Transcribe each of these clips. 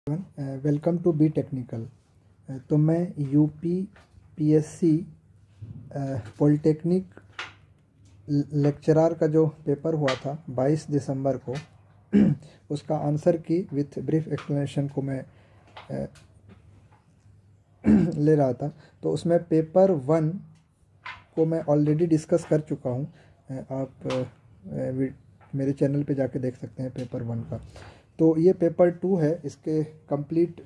Welcome to be technical. तो मैं UP PSC polytechnic lecturer का जो पेपर हुआ था 22 दिसंबर को उसका आंसर की विथ ब्रीफ एक्सप्लेनेशन को मैं ले रहा था। तो उसमें पेपर 1 को मैं ऑलरेडी डिस्कस कर चुका हूँ। आप मेरे चैनल पे जाके देख सकते हैं पेपर 1 का। तो ये पेपर 2 है, इसके कंप्लीट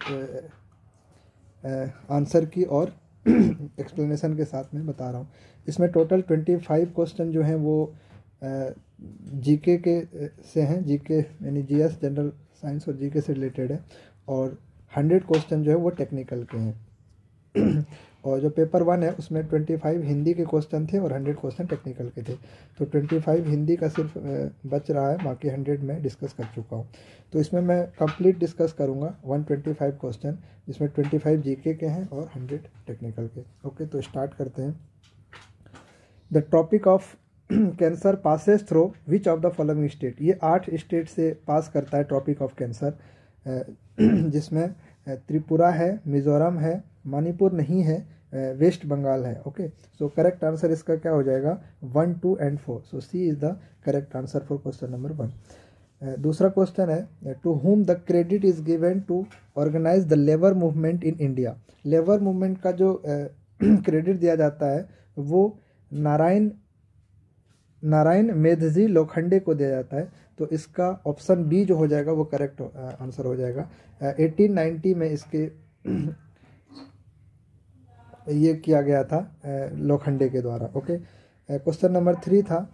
आंसर की और एक्सप्लेनेशन के साथ मैं बता रहा हूँ। इसमें टोटल 25 क्वेश्चन जो हैं वो जीके के से हैं, जीके यानी जीएस जनरल साइंस और जीके से रिलेटेड है, और 100 क्वेश्चन जो है वो टेक्निकल के हैं। और जो पेपर 1 है उसमें 25 हिंदी के क्वेश्चन थे और 100 क्वेश्चन टेक्निकल के थे। तो 25 हिंदी का सिर्फ बच रहा है, बाकी 100 में डिस्कस कर चुका हूँ। तो इसमें मैं कंप्लीट डिस्कस करूँगा 125 क्वेश्चन, जिसमें 25 जीके के हैं और 100 टेक्निकल के। ओके, तो स्टार्ट करते हैं। The topic of cancer passes through which of the following state. ये 8 स्टेट से पास करता है टॉपिक ऑफ कैंसर, जिसमें त्रिपुरा है, मिजोरम है, मणिपुर नहीं है, वेस्ट बंगाल है। ओके, सो करेक्ट आंसर इसका क्या हो जाएगा 1, 2 and 4। So C is the correct answer for question number 1। दूसरा क्वेश्चन है to whom the credit is given to organise the labour movement in India. Labour movement का जो credit दिया जाता है वो नारायण मेधजी लोखंडे को दिया जाता है। तो इसका ऑप्शन बी जो हो जाएगा वो करेक्ट आंसर हो जाएगा। 1890 में इसके ये किया गया था लोखंडे के द्वारा। ओके, क्वेश्चन नंबर 3 था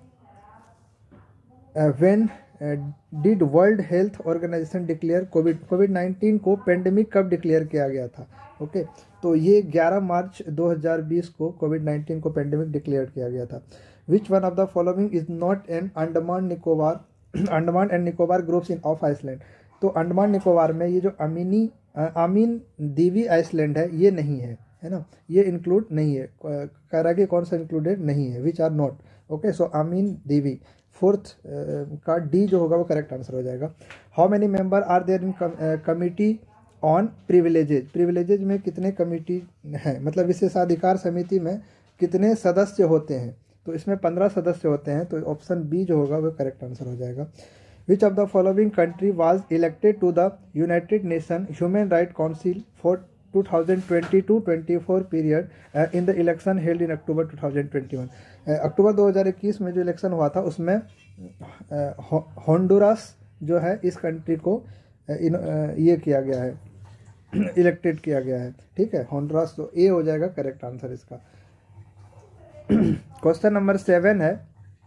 when did World Health Organisation declare कोविड-19 को पेंडेमिक कब डिक्लेयर किया गया था। ओके, तो ये 11 मार्च 2020 को कोविड-19 को पेंडेमिक डिक्लेयर किया गया था। Which one of the following is not an Andaman and Nicobar groups in of island. तो अंडमान निकोबार में ये जो आमीन दीवी आइसलैंड है ये नहीं है ना, ये इंक्लूड नहीं है। कह रहा है कि कौन सा इंक्लूडेड नहीं है, which are not. Okay, so Amindivi, 4th का डी जो होगा वो करेक्ट आंसर हो जाएगा। How many member are there in committee on privileges. Privileges में कितने कमिटी हैं, मतलब विशेषाधिकार समिति में कितने सदस्य होते हैं। तो इसमें 15 सदस्य होते हैं, तो ऑप्शन बी जो होगा वो करेक्ट आंसर हो जाएगा। Which of the following country was elected to the United Nation human right council for 2020-24 period in the election held in October 2021। October 2021 में जो इलेक्शन हुआ था उसमें होंडुरास जो है इस कंट्री को ये किया गया है, इलेक्टेड किया गया है। ठीक है, होंडुरास, तो ए हो जाएगा करेक्ट आंसर इसका। क्वेश्चन नंबर 7 है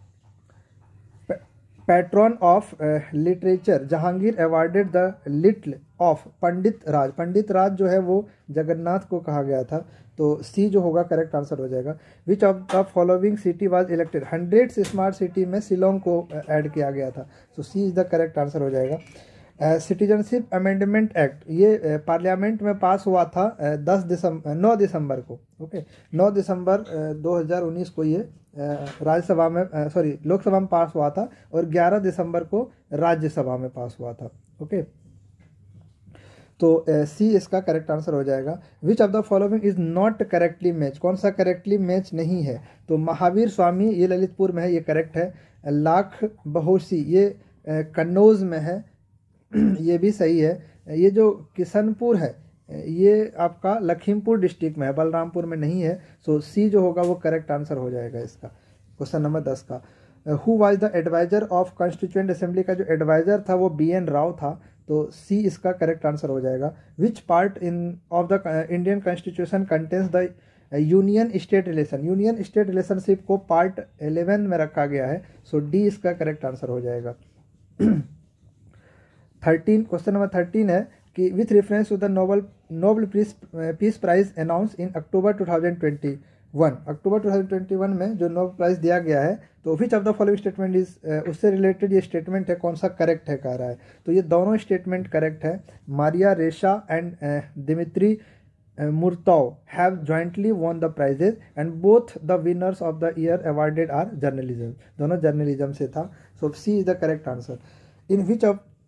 patron of literature Jahangir awarded the little of Pandit Raj. Pandit Raj जो है वो जगन्नाथ को कहा गया था। तो सी जो होगा करेक्ट आंसर हो जाएगा। Which of the following city was elected 100 smart city में शिलोंग को ऐड किया गया था। So C is the correct answer हो जाएगा। सिटीजनशिप अमेंडमेंट एक्ट ये पार्लियामेंट में पास हुआ था 9 दिसंबर को। ओके, 9 दिसंबर 2019 को ये राज्यसभा में लोकसभा में पास हुआ था और 11 दिसंबर को राज्यसभा में पास हुआ था। ओके, तो सी इसका करेक्ट आंसर हो जाएगा। Which of the following is not correctly match. कौन सा करेक्टली मैच नहीं है, तो महावीर स्वामी ये ललितपुर में है, ये करेक्ट है। लाख बहोसी ये कन्नौज में है, ये भी सही है। ये जो किशनपुर है ये आपका लखीमपुर डिस्ट्रिक्ट में है, बलरामपुर में नहीं है। सो सी जो होगा वो करेक्ट आंसर हो जाएगा इसका। क्वेश्चन नंबर 10 का who was the adviser of constituent assembly का जो एडवाइजर था वो BN राव था। तो सी इसका करेक्ट आंसर हो जाएगा। Which part in of the Indian constitution contains the union state relation. Union state relationship को पार्ट 11 में रखा गया है। सो डी इसका करेक्ट आंसर हो जाएगा। 13 क्वेश्चन नंबर 13 है कि with reference to the Nobel peace prize announce in October 2021। October 2021 में जो नोबेल प्राइज दिया गया है, तो which of the following statement is उससे रिलेटेड ये स्टेटमेंट है, कौन सा करेक्ट है कह रहा है। तो ये दोनों स्टेटमेंट करेक्ट है। Maria Ressa and Dmitry Muratov have jointly won the prizes and both the winners of the year awarded are journalism. दोनों जर्नलिज्म से था। So C is the correct answer. In which of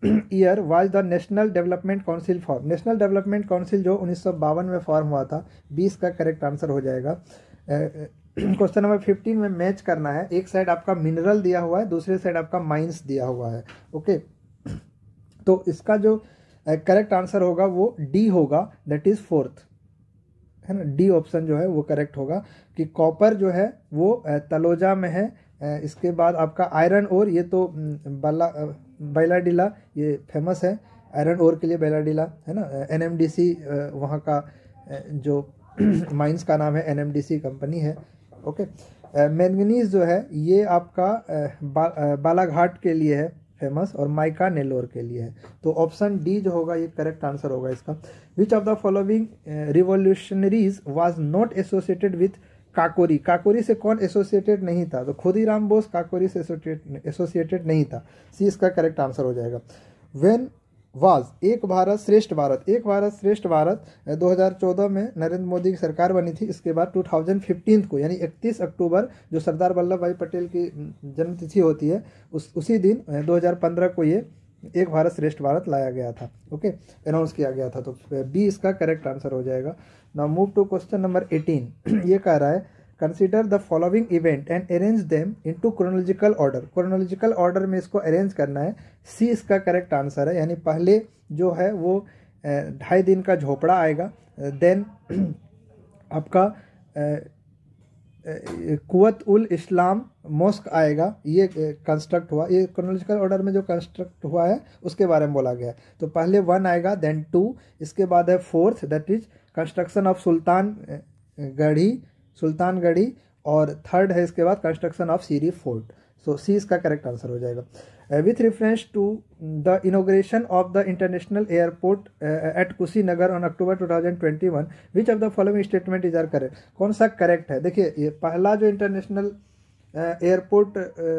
year was the national development council form? National development council जो 1952 में form हुआ था, 20 का correct answer हो जाएगा। क्वेश्चन नंबर 15 में मैच करना है, एक साइड आपका मिनरल दिया हुआ है, दूसरे साइड आपका माइंस दिया हुआ है। ओके, तो इसका जो करेक्ट आंसर होगा वो डी होगा, दैट इज फोर्थ, है ना। डी ऑप्शन जो है वो करेक्ट होगा कि कॉपर जो है वो तलोजा में है। इसके बाद आपका आयरन ओर, ये तो बैलाडिला ये फेमस है आयरन ओर के लिए, बैलाडिला, है ना। एनएमडीसी वहाँ का जो माइंस का नाम है, एनएमडीसी कंपनी है। ओके, मैंगनीज जो है ये आपका बालाघाट के लिए है फेमस, और माइका नेलोर के लिए है। तो ऑप्शन डी जो होगा ये करेक्ट आंसर होगा इसका। Which of the following revolutionaries was not associated with Kakori? Kakori से कौन एसोसिएटेड नहीं था? तो खुदीराम बोस काकोरी से एसोसिएटेड नहीं था। सी इसका करेक्ट आंसर हो जाएगा। व्हेन वाज एक भारत श्रेष्ठ भारत? एक भारत श्रेष्ठ भारत 2014 में नरेंद्र मोदी की सरकार बनी थी। इसके बाद 2015 को, यानी 31 अक्टूबर जो सरदार वल्लभ भाई पटेल की जन्मतिथि होती है, उसी दिन 2015 को ये एक भारत श्रेष्ठ भारत लाया गया था। ओके, अनाउंस किया गया था। तो बी इसका करेक्ट आंसर हो जाएगा। Now move to question number 18। ये कह रहा है consider the following event and arrange them into chronological order. Chronological order में इसको अरेंज करना है। सी इसका करेक्ट आंसर है, यानी पहले जो है वो 2.5 दिन का झोपड़ा आएगा, देन आपका कुवत उल इस्लाम मॉस्क आएगा, ये कंस्ट्रक्ट हुआ। ये क्रोनोलॉजिकल ऑर्डर में जो कंस्ट्रक्ट हुआ है उसके बारे में बोला गया है। तो पहले 1 आएगा, देन 2, इसके बाद है 4th, that is construction of Sultanghari, और 3rd है इसके बाद construction of Siri fort. So C इसका करेक्ट आंसर हो जाएगा। With reference to the inauguration of the international airport at Kushinagar on October 2021, which of the following statement is are correct? कौन सा correct है? देखिए, ये पहला जो इंटरनेशनल एयरपोर्ट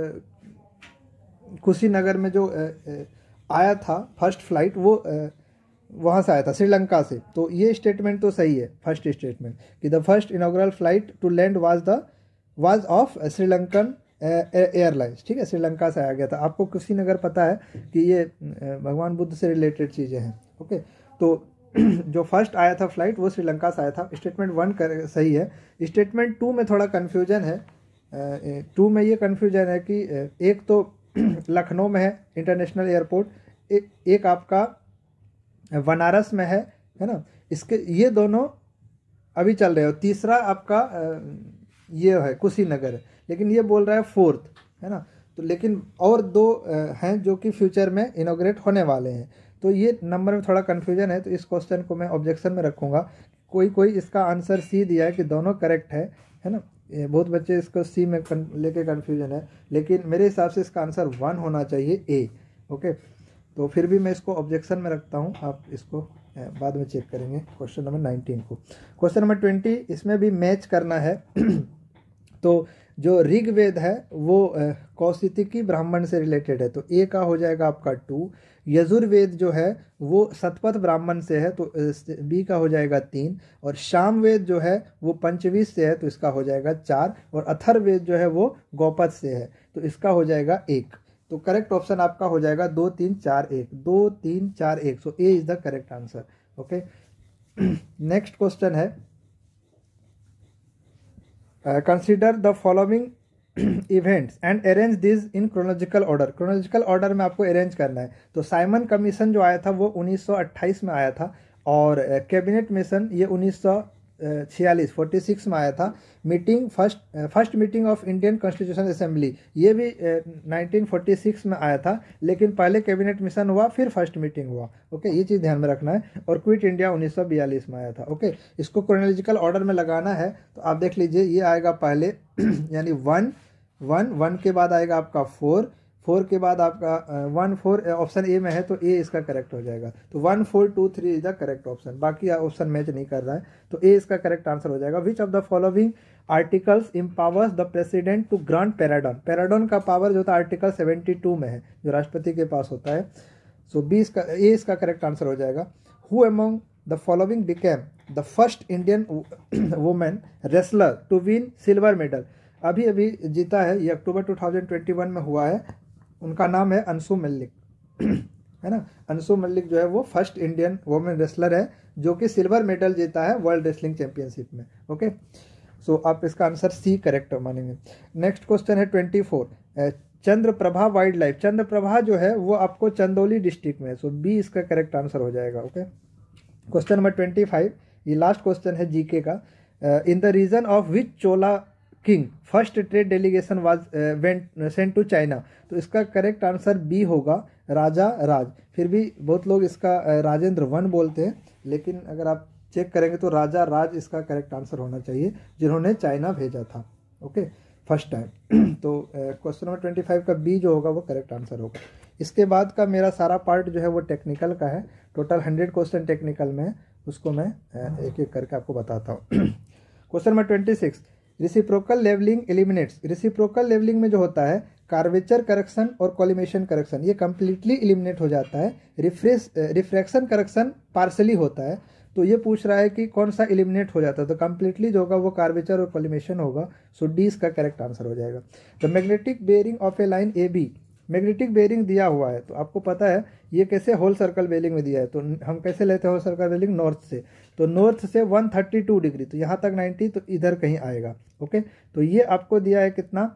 कुशीनगर में जो आया था फर्स्ट फ्लाइट, वो वहाँ से आया था, श्रीलंका से। तो ये स्टेटमेंट तो सही है, फर्स्ट स्टेटमेंट, कि the first inaugural flight to land was of Sri Lankan airlines. ठीक है, श्रीलंका से आया गया था। आपको कुशीनगर पता है कि ये भगवान बुद्ध से रिलेटेड चीज़ें हैं। ओके, तो जो फर्स्ट आया था फ्लाइट वो श्रीलंका से आया था। स्टेटमेंट 1 सही है। स्टेटमेंट 2 में थोड़ा कन्फ्यूजन है। 2 में ये कन्फ्यूजन है कि एक तो लखनऊ में है इंटरनेशनल एयरपोर्ट, एक आपका बनारस में है ना। इसके ये दोनों अभी चल रहे हो। तीसरा आपका ये है कुशीनगर है, लेकिन ये बोल रहा है 4th, है ना। तो लेकिन और 2 हैं जो कि फ्यूचर में इनोग्रेट होने वाले हैं। तो ये नंबर में थोड़ा कन्फ्यूजन है, तो इस क्वेश्चन को मैं ऑब्जेक्शन में रखूँगा। कोई इसका आंसर सी दिया है कि दोनों करेक्ट है ना। ये बहुत बच्चे इसको सी में लेके कन्फ्यूजन है, लेकिन मेरे हिसाब से इसका आंसर 1 होना चाहिए, ए। ओके, तो फिर भी मैं इसको ऑब्जेक्शन में रखता हूँ, आप इसको बाद में चेक करेंगे। क्वेश्चन नंबर 19 को। क्वेश्चन नंबर 20, इसमें भी मैच करना है। तो जो ऋग्वेद है वो कौशिकी ब्राह्मण से रिलेटेड है, तो ए का हो जाएगा आपका 2। यजुर्वेद जो है वो शतपथ ब्राह्मण से है, तो बी का हो जाएगा 3। और सामवेद जो है वो पंचवीस से है, तो इसका हो जाएगा 4। और अथर्ववेद जो है वो गौपद से है, तो इसका हो जाएगा 1। तो करेक्ट ऑप्शन आपका हो जाएगा 2 3 4 1, 2 3 4 1। So A is the correct answer. Okay, next question है consider the following events and arrange this in chronological order. Chronological order में आपको अरेंज करना है। तो साइमन कमीशन जो आया था वो 1928 में आया था, और कैबिनेट मिशन ये 1946 में आया था। Meeting first meeting of Indian constitution assembly ये भी 1946 में आया था, लेकिन पहले कैबिनेट मिशन हुआ फिर फर्स्ट मीटिंग हुआ। ओके, ये चीज़ ध्यान में रखना है। और क्विट इंडिया 1942 में आया था। ओके, इसको क्रोनोलॉजिकल ऑर्डर में लगाना है, तो आप देख लीजिए, ये आएगा पहले यानी 1 के बाद आएगा आपका 4 के बाद आपका 1 4 ऑप्शन ए में है, तो ए इसका करेक्ट हो जाएगा। तो 1 4 2 3 इज द करेक्ट ऑप्शन। बाकी ऑप्शन मैच नहीं कर रहा है, तो ए इसका करेक्ट आंसर हो जाएगा। Which of the following articles empowers the president to grant pardon? Pardon का पावर जो था आर्टिकल 72 में है, जो राष्ट्रपति के पास होता है। सो बी इसका ए इसका करेक्ट आंसर हो जाएगा। Who among the following became the first Indian women wrestler to win silver medal? अभी अभी जीता है, ये अक्टूबर 2021 में हुआ है। उनका नाम है अंशु मल्लिक, है ना। अंशु मलिक जो है वो फर्स्ट इंडियन वुमेन रेसलर है जो कि सिल्वर मेडल जीता है वर्ल्ड रेसलिंग चैंपियनशिप में। ओके, सो आप इसका आंसर सी करेक्ट मानेंगे। नेक्स्ट क्वेश्चन है 24, चंद्रप्रभा वाइल्ड लाइफ। चंद्रप्रभा जो है वो आपको चंदौली डिस्ट्रिक्ट में है, सो बी इसका करेक्ट आंसर हो जाएगा। ओके, क्वेश्चन नंबर 25, ये लास्ट क्वेश्चन है जीके का। In the region of which Chola king first trade delegation was sent to China. तो इसका करेक्ट आंसर बी होगा राजा राज। फिर भी बहुत लोग इसका राजेंद्र वन बोलते हैं, लेकिन अगर आप चेक करेंगे तो राजा राज इसका करेक्ट आंसर होना चाहिए, जिन्होंने चाइना भेजा था। Okay, first time. तो क्वेश्चन नंबर 25 का बी जो होगा वो करेक्ट आंसर होगा। इसके बाद का मेरा सारा पार्ट जो है वो टेक्निकल का है। टोटल 100 क्वेश्चन टेक्निकल में है, उसको मैं एक एक करके आपको बताता हूँ। Question number 26, reciprocal levelling eliminates. Reciprocal levelling में जो होता है कार्वेचर करेक्शन और कॉलिमेशन करेक्शन, ये कंप्लीटली एलिमिनेट हो जाता है। रिफ्रैक्शन करेक्शन पार्शली होता है। तो ये पूछ रहा है कि कौन सा एलिमिनेट हो जाता है, तो कंप्लीटली जो होगा वो कार्वेचर और कॉलिमेशन होगा। सो डी इसका करेक्ट आंसर हो जाएगा। The magnetic bearing of a line A B. Magnetic bearing दिया हुआ है, तो आपको पता है ये कैसे होल सर्कल बेयरिंग में दिया है। तो हम कैसे लेते हैं होल सर्कल बेयरिंग, नॉर्थ से। तो नॉर्थ से 132 डिग्री, तो यहाँ तक 90, तो इधर कहीं आएगा। ओके, तो ये आपको दिया है कितना,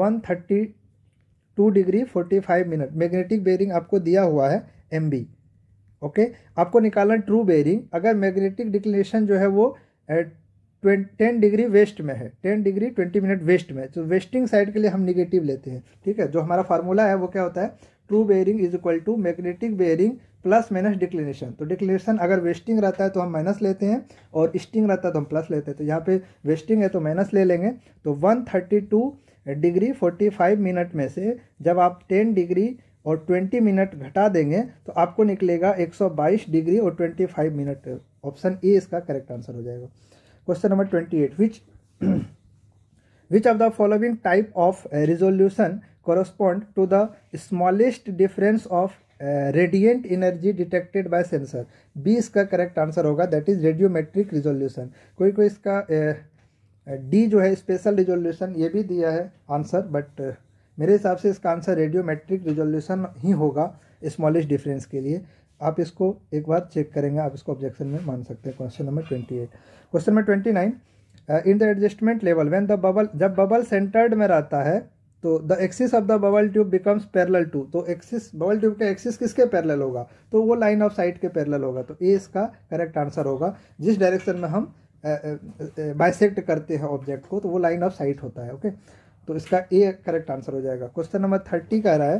132 डिग्री 45 मिनट। मैग्नेटिक बेयरिंग आपको दिया हुआ है MB। ओके, आपको निकालना ट्रू बेयरिंग। अगर मैग्नेटिक डिक्लिनेशन जो है वो 10 डिग्री वेस्ट में है, 10 डिग्री 20 मिनट वेस्ट में, तो वेस्टिंग साइड के लिए हम निगेटिव लेते हैं। ठीक है, जो हमारा फार्मूला है वो क्या होता है, true bearing is equal to magnetic bearing plus minus declination. तो डिक्लिनेशन अगर वेस्टिंग रहता है तो हम माइनस लेते हैं, और ईस्टिंग रहता है तो हम प्लस लेते हैं। तो यहाँ पे वेस्टिंग है तो माइनस ले लेंगे। तो 132 डिग्री 45 मिनट में से जब आप 10 डिग्री और 20 मिनट घटा देंगे तो आपको निकलेगा 122 डिग्री और 25 मिनट। ऑप्शन ए इसका करेक्ट आंसर हो जाएगा। Question number 28, which of the following type of resolution correspond to the smallest difference of radiant energy detected by sensor? B इसका करेक्ट आंसर होगा, दैट इज रेडियोमेट्रिक रिजोल्यूशन। कोई कोई इसका D जो है स्पेशल रिजोल्यूशन ये भी दिया है आंसर, बट मेरे हिसाब से इसका आंसर रेडियोमेट्रिक रिजोल्यूशन ही होगा स्मॉलेस्ट डिफरेंस के लिए। आप इसको एक बार चेक करेंगे, आप इसको ऑब्जेक्शन में मान सकते हैं। Question number 28। Question number 29, in the adjustment level when the bubble, जब बबल सेंटर्ड में रहता है तो the axis of the bubble tube becomes parallel to. तो एक्सिस, बबल ट्यूब का एक्सिस किसके पैरेलल होगा, तो वो लाइन ऑफ साइट के पैरेलल होगा। तो ए इसका करेक्ट आंसर होगा। जिस डायरेक्शन में हम बाइसेक्ट करते हैं ऑब्जेक्ट को, तो वो लाइन ऑफ साइट होता है। ओके, तो इसका ए करेक्ट आंसर हो जाएगा। क्वेश्चन नंबर 30 कह रहा है,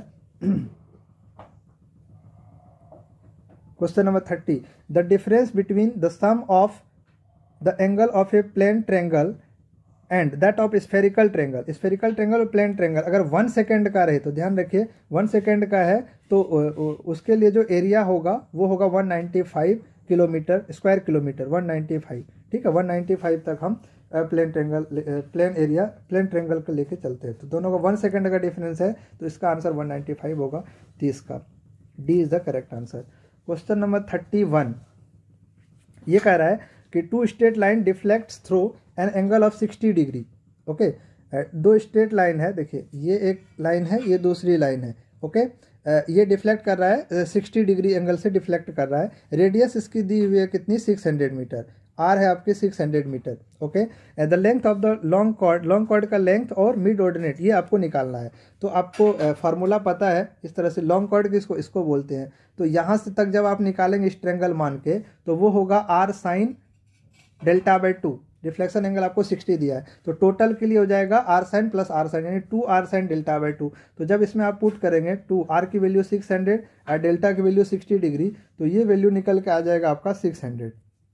question number 30, the difference between the sum of the angle of a plane triangle and that of spherical triangle. Spherical triangle और प्लेन ट्रायंगल अगर 1 सेकेंड का रहे, तो ध्यान रखिए 1 सेकेंड का है तो उसके लिए जो एरिया होगा वो होगा 195 किलोमीटर स्क्वायर किलोमीटर, 195। ठीक है, 195 तक हम plane triangle, plane area plane triangle को लेके चलते हैं। तो दोनों का 1 सेकेंड का डिफरेंस है, तो इसका आंसर 195 होगा। 30 का D is the correct answer. Question number 31, ये कह रहा है कि 2 straight line deflects through an angle of 60 degree. Okay, 2 straight line है, देखिए ये एक लाइन है, ये दूसरी लाइन है। ओके, ये डिफ्लेक्ट कर रहा है 60 डिग्री एंगल से डिफ्लेक्ट कर रहा है। रेडियस इसकी दी हुई है कितनी, 600 मीटर। आर है आपके 600 metre. Okay, the length of the long chord का लेंथ और मिड ऑर्डिनेट ये आपको निकालना है। तो आपको फार्मूला पता है इस तरह से, लॉन्ग कॉर्ड किसको, इसको बोलते हैं। तो यहाँ से तक जब आप निकालेंगे इस ट्रायंगल मान के, तो वो होगा R sine delta by 2। Reflection angle आपको 60 दिया है, तो टोटल के लिए हो जाएगा R sine plus R sine, यानी 2 आर साइन डेल्टा बाई 2। तो जब इसमें आप पुट करेंगे 2, आर की वैल्यू 600 और डेल्टा की वैल्यू 60 डिग्री, तो ये वैल्यू निकल के आ जाएगा आपका 600।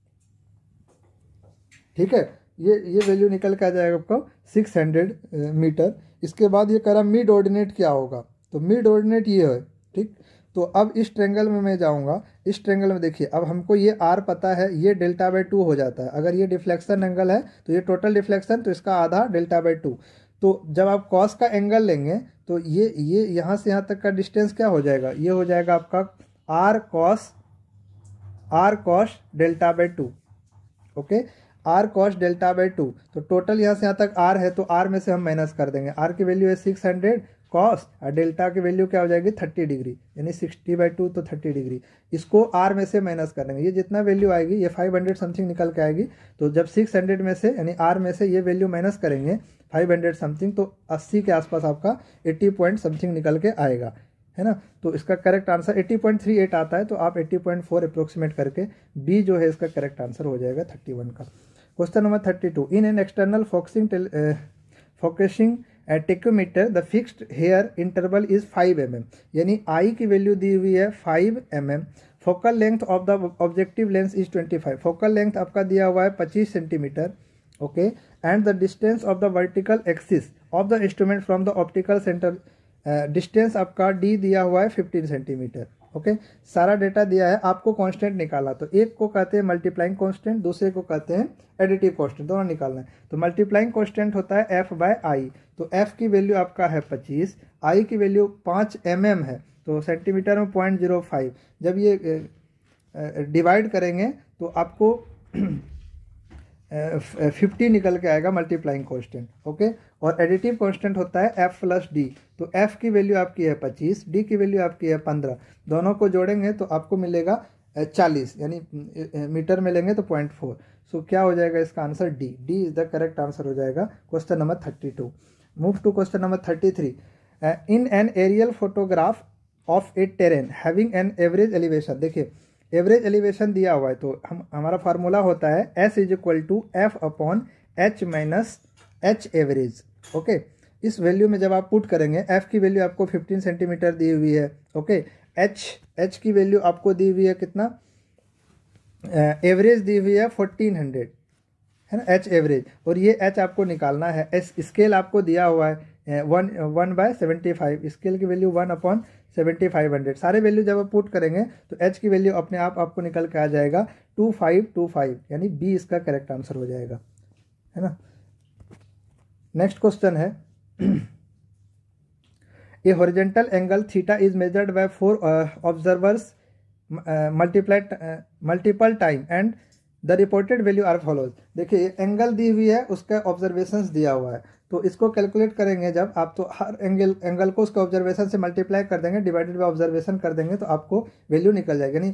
ठीक है, ये वैल्यू निकल के आ जाएगा आपको 600 मीटर। इसके बाद ये करा मिड ऑर्डिनेट क्या होगा, तो मिड ऑर्डिनेट ये है। ठीक, तो अब इस ट्रायंगल में मैं जाऊंगा, इस ट्रायंगल में देखिए अब हमको ये आर पता है, ये डेल्टा बाई 2 हो जाता है। अगर ये डिफ्लेक्शन एंगल है तो ये टोटल डिफ्लेक्शन, तो इसका आधा डेल्टा बाई 2। तो जब आप कॉस का एंगल लेंगे तो ये यहाँ से यहाँ तक का डिस्टेंस क्या हो जाएगा, ये हो जाएगा आपका R cos delta by 2। Okay, R cos delta by 2। तो टोटल यहाँ से यहाँ तक आर है, तो आर में से हम माइनस कर देंगे। आर की वैल्यू है 600, कॉस और डेल्टा की वैल्यू क्या हो जाएगी 30 डिग्री, यानी 60/2 तो 30 डिग्री। इसको आर में से माइनस कर देंगे, ये जितना वैल्यू आएगी ये 500 समथिंग निकल के आएगी। तो जब 600 में से यानी आर में से ये वैल्यू माइनस करेंगे 500 समथिंग, तो 80 के आसपास आपका 80 पॉइंट समथिंग निकल के आएगा, है ना। तो इसका करेक्ट आंसर 80.38 आता है, तो आप 80.4 अप्रोक्सीमेट करके बी जो है इसका करेक्ट आंसर हो जाएगा 31 का। Question number 32, in an external focusing tacheometer the fixed hair interval is 5 mm, यानी आई की वैल्यू दी हुई है 5 mm। Focal length of the objective lens is 25, focal length आपका दिया हुआ है 25 centimetre, okay. And the distance of the vertical axis of the instrument from the optical centre, distance आपका D दिया हुआ है 15 सेंटीमीटर, ओके। सारा डेटा दिया है, आपको कांस्टेंट निकाला, तो एक को कहते हैं मल्टीप्लाइंग कांस्टेंट, दूसरे को कहते हैं एडिटिव कांस्टेंट, दोनों निकालना है। तो मल्टीप्लाइंग कांस्टेंट होता है f/i, तो f की वैल्यू आपका है 25, i की वैल्यू 5 mm है, तो सेंटीमीटर में 0.05। जब ये डिवाइड करेंगे तो आपको 50 निकल के आएगा मल्टीप्लाइंग कांस्टेंट, ओके। और एडिटिव कांस्टेंट होता है f + d, तो f की वैल्यू आपकी है 25, d की वैल्यू आपकी है 15, दोनों को जोड़ेंगे तो आपको मिलेगा 40, यानी मीटर में लेंगे तो 0.4। सो क्या हो जाएगा इसका answer D is the correct answer हो जाएगा question number 32। Move to question number 33, in an aerial photograph of a terrain having an average elevation, देखिए एवरेज एलिवेशन दिया हुआ है, तो हमारा फार्मूला होता है S = F/H - H average, okay. इस वैल्यू में जब आप पुट करेंगे, F की वैल्यू आपको 15 सेंटीमीटर दी हुई है, ओके। H की वैल्यू आपको दी हुई है कितना, एवरेज दी हुई है 1400, है ना, H एवरेज, और ये H आपको निकालना है। स्केल आपको दिया हुआ है 1/75, स्केल की वैल्यू 1/7500। सारे वैल्यू जब आप पुट करेंगे तो H की वैल्यू अपने आप आपको निकल के आ जाएगा 2525, यानी बी इसका करेक्ट आंसर हो जाएगा, है ना। नेक्स्ट क्वेश्चन है, a horizontal angle theta is measured by 4 observers multiple time and the reported value are follows. देखिए एंगल दी हुई है, उसका ऑब्जर्वेशंस दिया हुआ है, तो इसको कैलकुलेट करेंगे जब आप, तो हर एंगल को उसका ऑब्जर्वेशन से मल्टीप्लाई कर देंगे, डिवाइडेड बाय ऑब्जर्वेशन कर देंगे, तो आपको वैल्यू निकल जाएगी, यानी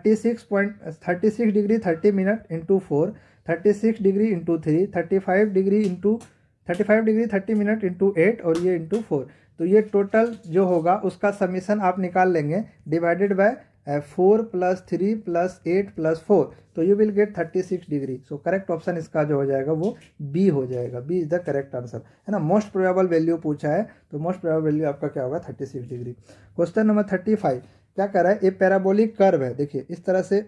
36 degree 30 minute into 4, 36 degree into 3, 35 degree 30 minute into 8, और ये इंटू 4। तो ये टोटल जो होगा उसका समीशन आप निकाल लेंगे, डिवाइडेड बाय 4 + 3 + 8 + 4, तो you will get 36 degree. So correct option इसका जो हो जाएगा वो बी हो जाएगा, B is the correct answer, है ना। मोस्ट प्रोबेबल वैल्यू पूछा है, तो मोस्ट प्रोबेबल वैल्यू आपका क्या होगा 36 डिग्री। क्वेश्चन नंबर 35 क्या कर रहा है, ये पैराबोलिक कर्व है, देखिए इस तरह से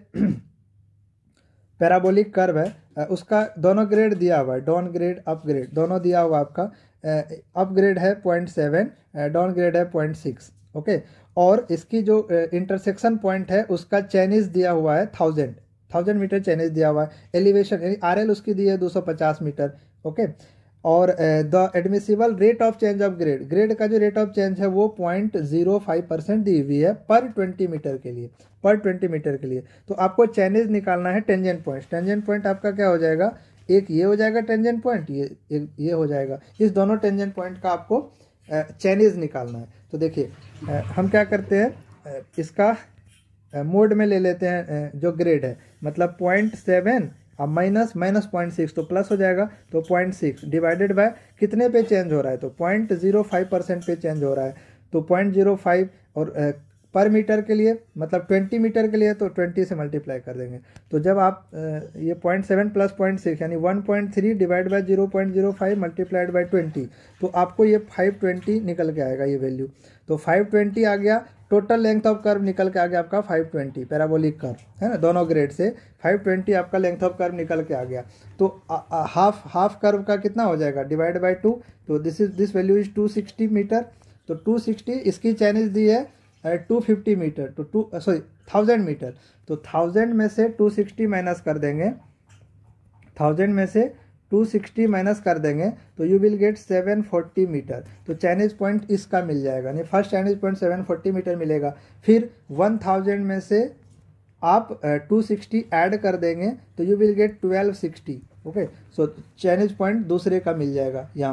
पैराबोलिक कर्व है, उसका दोनों ग्रेड दिया हुआ है, डाउन ग्रेड अप ग्रेड दोनों दिया हुआ आपका। अप ग्रेड है 0.7, डाउन ग्रेड है 0.6, ओके। और इसकी जो इंटरसेक्शन पॉइंट है उसका चैनिस दिया हुआ है 1000 मीटर चैनिस दिया हुआ है। एलिवेशन यानी RL उसकी दी है 250 मीटर, ओके। और the admissible rate of change of grade का जो रेट ऑफ चेंज है वो 0.05% दी हुई है पर 20 मीटर के लिए, तो आपको चैनिस निकालना है टेंजेंट पॉइंट आपका क्या हो जाएगा, एक ये हो जाएगा टेंजेंट पॉइंट, ये हो जाएगा, इस दोनों टेंजेंट पॉइंट का आपको चैनिस निकालना है। तो देखिए हम क्या करते हैं, इसका मोड में ले लेते हैं जो ग्रेड है, मतलब 0.7 अब माइनस 0.6, तो प्लस हो जाएगा, तो 0.6 डिवाइडेड बाय कितने पे चेंज हो रहा है, तो 0.05% पे चेंज हो रहा है, तो 0.05, और पर मीटर के लिए मतलब 20 मीटर के लिए तो 20 से मल्टीप्लाई कर देंगे। तो जब आप ये 0.7 + 0.6 यानी 1.3 डिवाइड बाय 0.05 मल्टीप्लाइड बाय 20, तो आपको ये 520 निकल के आएगा ये वैल्यू। तो 520 आ गया, टोटल लेंथ ऑफ कर्व निकल के आ गया आपका 520, पैराबोलिक कर्व है ना, दोनों ग्रेड से 520 आपका लेंथ ऑफ कर्व निकल के आ गया। तो हाफ कर्व का कितना हो जाएगा, डिवाइड बाय 2, तो दिस वैल्यू इज 260 मीटर। तो 260 इसकी चैनिस दी है 250 मीटर, तो 1000 मीटर, तो 1000 में से 260 माइनस कर देंगे, 1000 में से 260 माइनस कर देंगे तो यू विल गेट 740 मीटर। तो चाइनीज पॉइंट इसका मिल जाएगा, यानी फर्स्ट चाइनीज पॉइंट 740 मीटर मिलेगा। फिर 1000 में से आप 260 ऐड कर देंगे तो you will get 1260। Okay, so chainage point दूसरे का मिल जाएगा यहाँ का।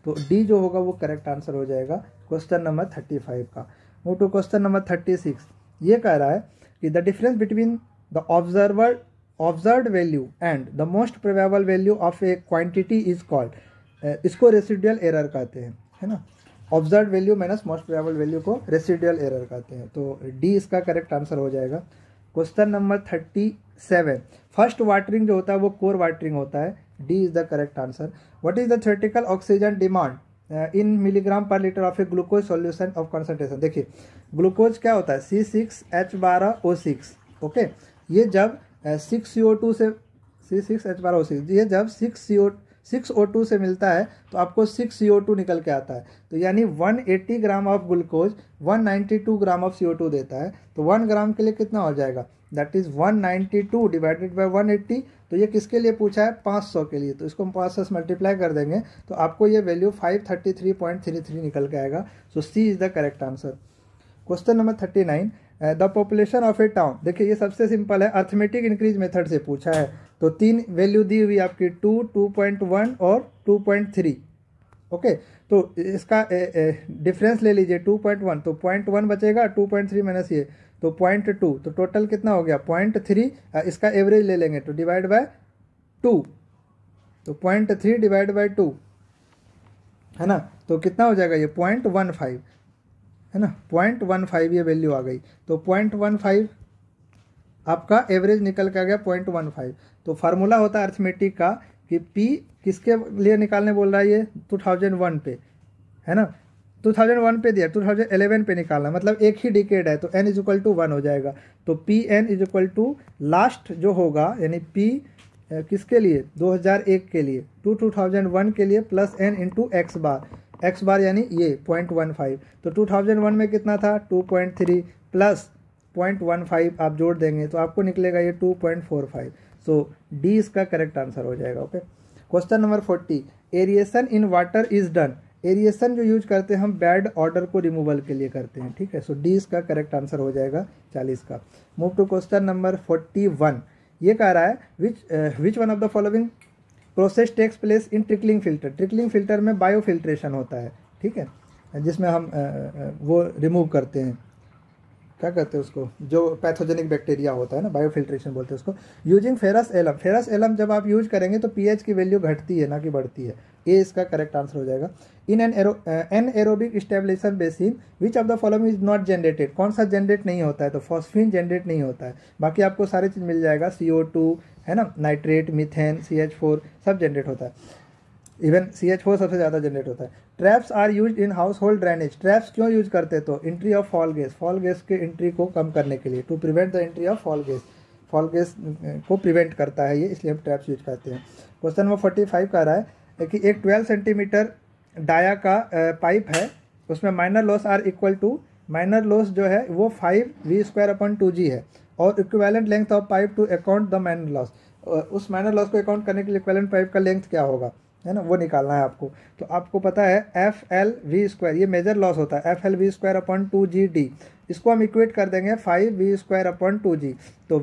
तो डी जो होगा वो करेक्ट आंसर हो जाएगा क्वेश्चन नंबर 35 का। Move to question number 36। ये कह रहा है कि the difference between the observed value and the most probable value of a quantity is called, इसको रेसिडुअल एरर कहते हैं, है ना। Observed value minus most probable value को रेसिडुअल एरर कहते हैं। तो डी इसका करेक्ट आंसर हो जाएगा। Question number 37। फर्स्ट वाटरिंग जो होता है वो कोर वाटरिंग होता है, D is the correct answer. What is the theoretical oxygen demand in milligram per litre of a glucose solution of concentration. देखिए ग्लूकोज क्या होता है, C6H12O6, ओके। ये जब 6CO2 से C6H12O6 ये जब 6O2 से मिलता है तो आपको 6CO2 निकल के आता है। तो यानी 180 gram of glucose 192 gram of CO2 देता है। तो 1 ग्राम के लिए कितना हो जाएगा, दैट इज 192 डिवाइडेड बाय 180। तो ये किसके लिए पूछा है, 500 के लिए। तो इसको हम 500 से मल्टीप्लाई कर देंगे तो आपको ये वैल्यू 533.33 निकल के आएगा। So C is the correct answer. Question number 39। The population of a town. देखिए ये सबसे सिंपल है, अर्थमेटिक इंक्रीज मेथड से पूछा है। तो 3 वैल्यू दी हुई आपकी 2, 2.1 और 2.3, ओके। तो इसका डिफरेंस ले लीजिए 2.1, तो 0.1 बचेगा, 2.3 माइनस ये तो 0.2, तो टोटल कितना हो गया 0.3। इसका एवरेज ले लेंगे तो डिवाइड बाय 2, तो 0.3 डिवाइड बाय 2 है ना, तो कितना हो जाएगा ये 0.15 है ना, 0.15 ये वैल्यू आ गई। तो 0.15 आपका एवरेज निकल के आ गया 0.15। तो फार्मूला होता है अर्थमेटिक का कि P किसके लिए निकालने बोल रहा है, ये 2001 पे है ना, 2001 पे दिया, 2011 पे निकालना, मतलब एक ही डिकेड है। तो n इज इक्वल टू 1 हो जाएगा। तो Pn is equal to last जो होगा, यानी P किसके लिए 2001 के लिए, 2001 के लिए plus n into X bar यानी ये 0.15। तो 2001 में कितना था 2.3 प्लस 0.15 आप जोड़ देंगे तो आपको निकलेगा ये 2.45। सो डी इसका करेक्ट आंसर हो जाएगा, okay. Question number 40। Aeration in water is done. Aeration जो यूज करते हैं हम बैड ऑर्डर को रिमूवल के लिए करते हैं, ठीक है। सो डी इसका करेक्ट आंसर हो जाएगा 40 का। Move to question number 41। ये कह रहा है which one of the following process takes place in trickling filter. Trickling filter में बायोफिल्ट्रेशन होता है, ठीक है, जिसमें हम वो रिमूव करते हैं, क्या कहते हैं उसको, जो पैथोजेनिक बैक्टीरिया होता है ना, बायोफिल्ट्रेशन बोलते हैं उसको। Using ferrous alum. Ferrous alum जब आप यूज करेंगे तो पीएच की वैल्यू घटती है ना कि बढ़ती है, ये इसका करेक्ट आंसर हो जाएगा। In an aerobic stabilisation basin which of the following is not generated. कौन सा जनरेट नहीं होता है, तो फॉस्फीन जनरेट नहीं होता है, बाकी आपको सारी चीज़ मिल जाएगा, CO2 है ना, नाइट्रेट, मीथेन, CH4 सब जनरेट होता है, इवन CH4 सबसे ज़्यादा जनरेट होता है। Traps are use in household drainage. Traps क्यों यूज करते हैं, तो एंट्री ऑफ फॉल गैस के एंट्री को कम करने के लिए, to prevent the entry of foul gas को प्रिवेंट करता है ये, इसलिए हम ट्रैप्स यूज करते हैं। क्वेश्चन नंबर 45 कह रहा है कि एक 12 सेंटीमीटर डाया का पाइप है, उसमें minor loss are equal to, minor loss जो है वो 5v²/2g है, और equivalent length of pipe to account the minor loss. उस माइनर लॉस को अकाउंट करने के लिए इक्विवेलेंट पाइप का लेंथ क्या होगा, है ना, वो निकालना है आपको। तो आपको पता है FLV², ये मेजर लॉस होता है, FLV²/2GD। इसको हम इक्वेट कर देंगे 5v²/2g। तो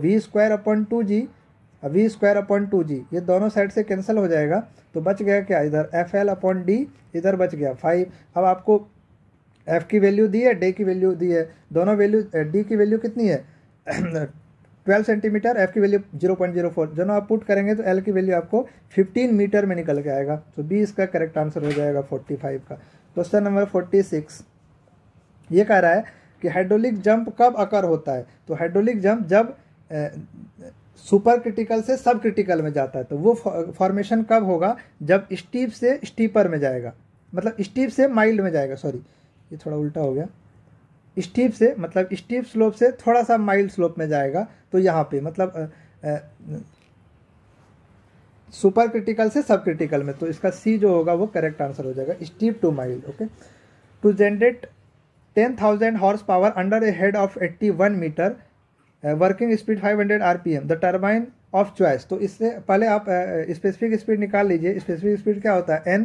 v²/2g ये दोनों साइड से कैंसिल हो जाएगा, तो बच गया क्या, इधर FL/d, इधर बच गया 5। अब आपको f की वैल्यू दी है, d की वैल्यू दी है, दोनों वैल्यू, d की वैल्यू कितनी है 12 सेंटीमीटर, f की वैल्यू 0.04, दोनों आप पुट करेंगे तो l की वैल्यू आपको 15 मीटर में निकल के आएगा। तो b इसका करेक्ट आंसर हो जाएगा 45 का। Question number 46। ये कह रहा है कि हाइड्रोलिक जंप कब अकर होता है, तो हाइड्रोलिक जंप जब सुपर क्रिटिकल से सब क्रिटिकल में जाता है, तो वो फॉर्मेशन कब होगा, जब स्टीप से स्टीपर में जाएगा, मतलब स्टीप से माइल्ड में जाएगा, सॉरी ये थोड़ा उल्टा हो गया, स्टीप से मतलब स्टीप स्लोप से थोड़ा सा माइल्ड स्लोप में जाएगा, तो यहाँ पे मतलब सुपर क्रिटिकल से सब क्रिटिकल में, तो इसका सी जो होगा वो करेक्ट आंसर हो जाएगा, steep to mild, okay. To generate 10,000 horse power under a head of 81 metre, working speed 500 RPM, the turbine of choice. तो इससे पहले आप स्पेसिफिक स्पीड निकाल लीजिए। स्पेसिफिक स्पीड क्या होता है,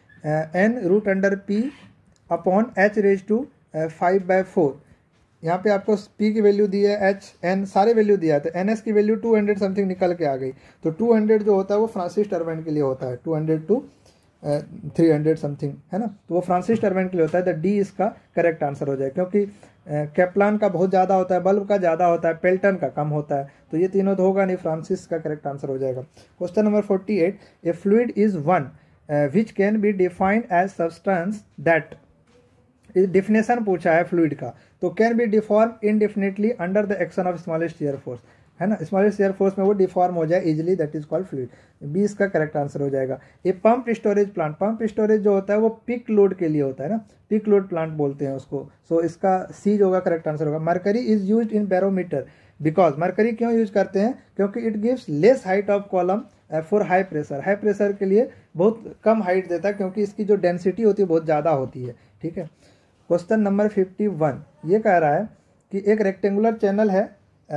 n√P/h⁴। यहाँ पे आपको P की वैल्यू दी है, H N सारे वैल्यू दिया है, तो NS की वैल्यू 200 समथिंग निकल के आ गई। तो 200 जो होता है वो फ्रांसिस टर्बाइन के लिए होता है, 200 टू 300 समथिंग, है ना, तो वो फ्रांसिस टर्बाइन के लिए होता है। द डी इसका करेक्ट आंसर हो जाएगा, क्योंकि कैप्लान का बहुत ज़्यादा होता है, बल्ब का ज़्यादा होता है, पेल्टन का कम होता है, तो ये तीनों तो होगा नहीं, फ्रांसिस का करेक्ट आंसर हो जाएगा। Question number 48, a fluid is one which can be defined as substance that, definition पूछा है फ्लूइड का, तो can be deform indefinitely under the action of smallest shear force, है ना, स्मॉलेस्ट शियर फोर्स में वो डिफॉर्म हो जाए easily, that is called fluid. 20 का करेक्ट आंसर हो जाएगा। ये pump storage plant, pump storage जो होता है वो पिक लोड के लिए होता है ना, पिक लोड प्लांट बोलते हैं उसको, सो इसका सी जो होगा करेक्ट आंसर होगा। Mercury is used in barometer because, mercury क्यों यूज करते हैं, क्योंकि it gives less height of column for high pressure, high pressure के लिए बहुत कम हाइट देता है, क्योंकि इसकी जो डेंसिटी होती है बहुत ज़्यादा होती है, ठीक है। क्वेश्चन नंबर 51 ये कह रहा है कि एक रेक्टेंगुलर चैनल है,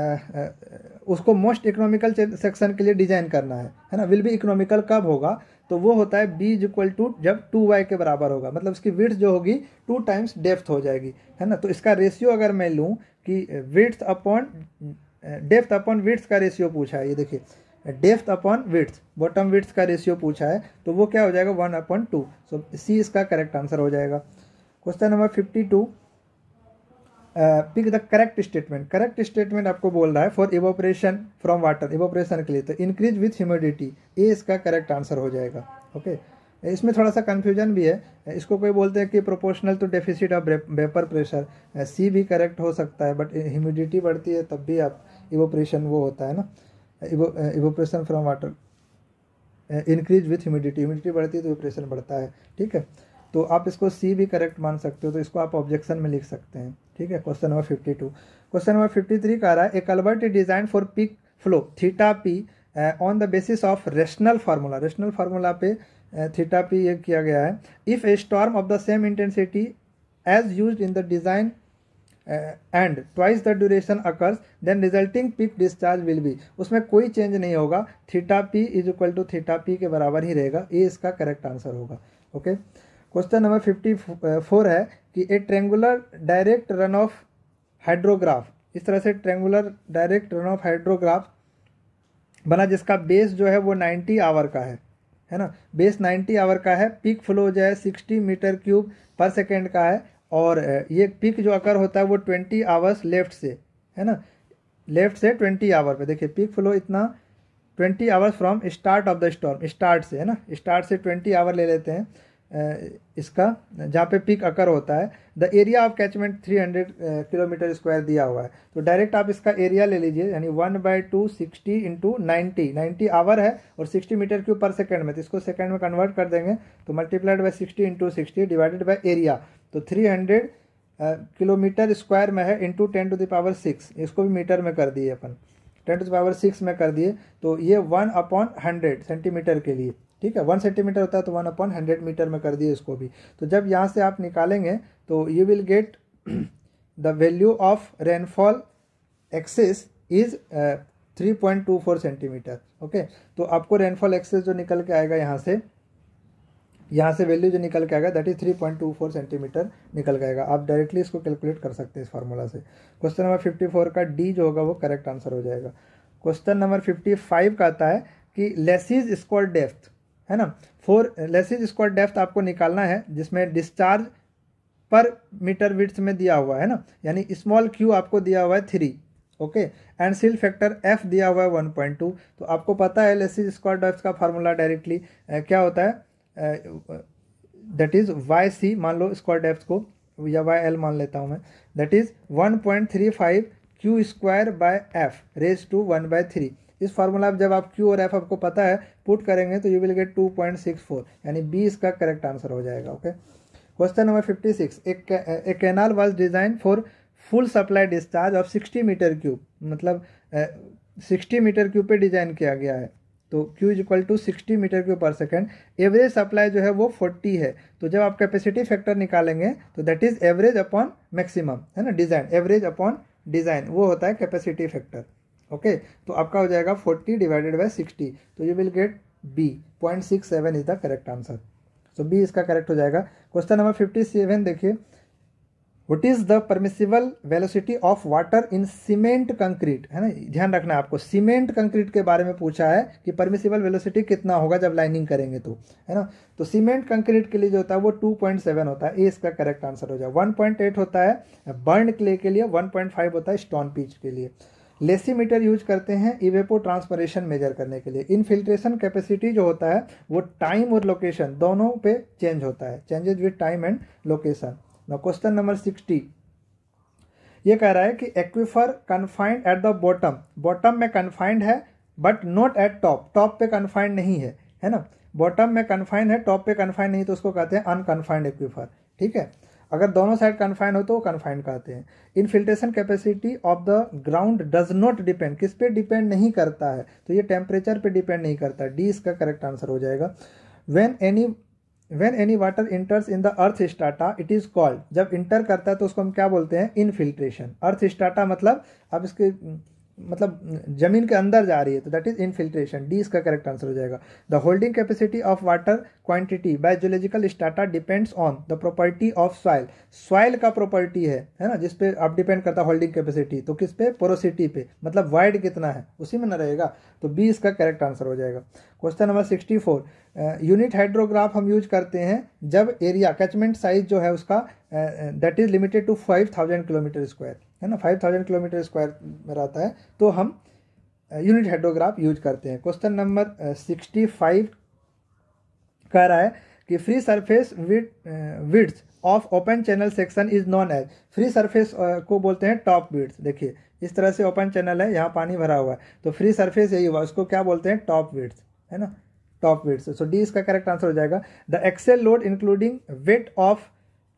उसको मोस्ट इकोनॉमिकल सेक्शन के लिए डिजाइन करना है ना, विल बी इकोनॉमिकल कब होगा, तो वो होता है बी इज इक्वल टू जब 2y के बराबर होगा, मतलब उसकी विड्थ जो होगी 2 टाइम्स डेप्थ हो जाएगी, है ना। तो इसका रेशियो अगर मैं लूँ कि width upon depth upon width का रेशियो पूछा है, ये देखिए depth upon width, bottom width का रेशियो पूछा है, तो वो क्या हो जाएगा 1/2, सो सी इसका करेक्ट आंसर हो जाएगा। Question number 52, pick the correct statement, correct statement आपको बोल रहा है for evaporation from water, evaporation के लिए, तो इंक्रीज विथ ह्यूमिडिटी, ए इसका करेक्ट आंसर हो जाएगा, ओके। इसमें थोड़ा सा कंफ्यूजन भी है, इसको कोई बोलते हैं कि proportional to deficit of vapour pressure, C भी करेक्ट हो सकता है, बट ह्यूमिडिटी बढ़ती है तब भी आप इवोपरेशन वो होता है ना, evaporation from water, increase with humidity, humidity बढ़ती है तो इवोपरेशन बढ़ता है, ठीक है। तो आप इसको सी भी करेक्ट मान सकते हो, तो इसको आप ऑब्जेक्शन में लिख सकते हैं, ठीक है। क्वेश्चन नंबर 52, क्वेश्चन नंबर 53 का रहा है a culvert is design for peak flow theta P on the basis of rational formula, rational formula पे थीटा पी ये किया गया है। If a storm of the same intensity as used in the design and twice the duration occurs then resulting peak discharge will be, उसमें कोई change नहीं होगा, theta P is equal to theta P के बराबर ही रहेगा, ये इसका करेक्ट आंसर होगा, ओके। क्वेश्चन नंबर 54 है कि a triangular direct run off hydrograph, इस तरह से triangular direct run off hydrograph बना जिसका बेस जो है वो 90 आवर का है ना, बेस 90 आवर का है, पीक फ्लो जो है 60 मीटर क्यूब पर सेकेंड का है, और ये पीक जो अकर होता है वो 20 आवर्स लेफ्ट से, है ना, लेफ्ट से 20 आवर पे, देखिए पीक फ्लो इतना 20 hours from start of the storm, start से, है ना, स्टार्ट से 20 आवर ले लेते हैं इसका, जहाँ पे पीक अकर होता है। The area of catchment 300 kilometre square दिया हुआ है, तो डायरेक्ट आप इसका एरिया ले लीजिए, यानी 1/2 60 इंटू 90 आवर है और 60 मीटर क्यूब पर सेकेंड में, तो इसको सेकेंड में कन्वर्ट कर देंगे, तो multiplied by 60 into 60 divided by area, तो 300 किलोमीटर स्क्वायर में है इंटू 10⁶, इसको भी मीटर में कर दिए अपन, 10⁶ में कर दिए, तो ये 1/100 सेंटीमीटर के लिए, ठीक है, 1 सेंटीमीटर होता है तो 1/100 मीटर में कर दिए इसको भी। तो जब यहाँ से आप निकालेंगे तो you will get the value of rainfall excess is 3.24 centimetre, okay. तो आपको रेनफॉल एक्सेस जो निकल के आएगा यहाँ से वैल्यू जो निकल के आएगा दैट इज 3.24 सेंटीमीटर निकल के आएगा, आप डायरेक्टली इसको कैलकुलेट कर सकते हैं इस फार्मूला से। क्वेश्चन नंबर 54 का डी जो होगा वो करेक्ट आंसर हो जाएगा। क्वेश्चन नंबर 55 का आता है कि लेसिज स्क्वायर डेप्थ, है ना, फॉर लेसिज स्क्वायर डेप्थ आपको निकालना है जिसमें डिस्चार्ज पर मीटर विड्थ में दिया हुआ है ना, यानी स्मॉल क्यू आपको दिया हुआ है 3, okay, and silt factor F दिया हुआ है 1.2, तो आपको पता है लेसिज स्क्वायर डेप्थ का फार्मूला डायरेक्टली क्या होता है, दैट इज वाई सी मान लो स्क्वायर डेप्थ को, या वाई एल मान लेता हूँ मैं, that is 1.35 Q square by F raise to 1/3। इस फार्मूला जब आप क्यू और एफ आपको पता है पुट करेंगे तो यू विल गेट 2.64, यानी बी इसका करेक्ट आंसर हो जाएगा, okay. Question number 56, a canal was design for full supply discharge of 60 metre cube, मतलब 60 मीटर क्यूब पे डिजाइन किया गया है, तो Q is equal to 60 metre cube per second, average supply जो है वो 40 है, तो जब आप कैपेसिटी फैक्टर निकालेंगे तो that is average upon maximum, है ना, डिजाइन एवरेज अपॉन डिजाइन वो होता है कैपेसिटी फैक्टर, ओके। तो आपका हो जाएगा 40 डिवाइडेड बाय 60, तो you will get B 0.67 is the correct answer, so B इसका करेक्ट हो जाएगा। क्वेश्चन नंबर 57 देखिए, what is the permissible velocity of water in cement concrete, है ना, ध्यान रखना है आपको, सीमेंट कंक्रीट के बारे में पूछा है कि परमिसिबल वेलोसिटी कितना होगा जब लाइनिंग करेंगे तो, है ना। तो सीमेंट कंक्रीट के लिए जो होता है वो 2.7 होता है, ये इसका करेक्ट आंसर हो जाए। 1.8 होता है बर्न क्ले के लिए, 1.5 होता है स्टोन पिच के लिए। लेसीमीटर यूज करते हैं इवेपो ट्रांसपरेशन मेजर करने के लिए। इनफिल्ट्रेशन कैपेसिटी जो होता है वो टाइम और लोकेशन दोनों पे चेंज होता है, changes with time and location. Now question number 60, ये कह रहा है कि aquifer confined at the bottom, bottom में कन्फाइंड है but not at top, top पे कन्फाइंड नहीं है ना, बॉटम में कन्फाइंड है टॉप पे कन्फाइंड नहीं, तो उसको कहते हैं अनकन्फाइंड एक्विफर, ठीक है। अगर दोनों साइड कन्फाइंड हो तो वो कन्फाइंड कहते हैं। Infiltration capacity of the ground does not depend, किस पे डिपेंड नहीं करता है, तो ये टेम्परेचर पे डिपेंड नहीं करता, डी इसका करेक्ट आंसर हो जाएगा। When any water enters in the earth strata it is called, जब इंटर करता है तो उसको हम क्या बोलते हैं, इनफिल्ट्रेशन। अर्थ स्ट्राटा मतलब अब इसके मतलब जमीन के अंदर जा रही है तो दैट इज इनफिल्ट्रेशन, डी इसका करेक्ट आंसर हो जाएगा। The holding capacity of water quantity by geological strata depends on the property of soil, soil का प्रॉपर्टी है ना, जिसपे अब डिपेंड करता है होल्डिंग कैपेसिटी, तो किस पे, पोरोसिटी पे, मतलब वाइड कितना है उसी में न रहेगा, तो बी इसका करेक्ट आंसर हो जाएगा। क्वेश्चन नंबर 64, यूनिट हाइड्रोग्राफ हम यूज करते हैं जब एरिया कैचमेंट साइज जो है उसका that is limited to 5000 kilometre square, है ना, 5000 किलोमीटर स्क्वायर में रहता है तो हम यूनिट हाइड्रोग्राफ यूज करते हैं। क्वेश्चन नंबर 65 कह रहा है कि free surface width of open channel section is known as, free surface को बोलते हैं टॉप विड्थ। देखिए इस तरह से ओपन चैनल है, यहाँ पानी भरा हुआ है, तो फ्री सरफेस यही हुआ, उसको क्या बोलते हैं, टॉप विड्थ, है ना, टॉप विड्थ। सो डी इसका करेक्ट आंसर हो जाएगा। The axle load including weight of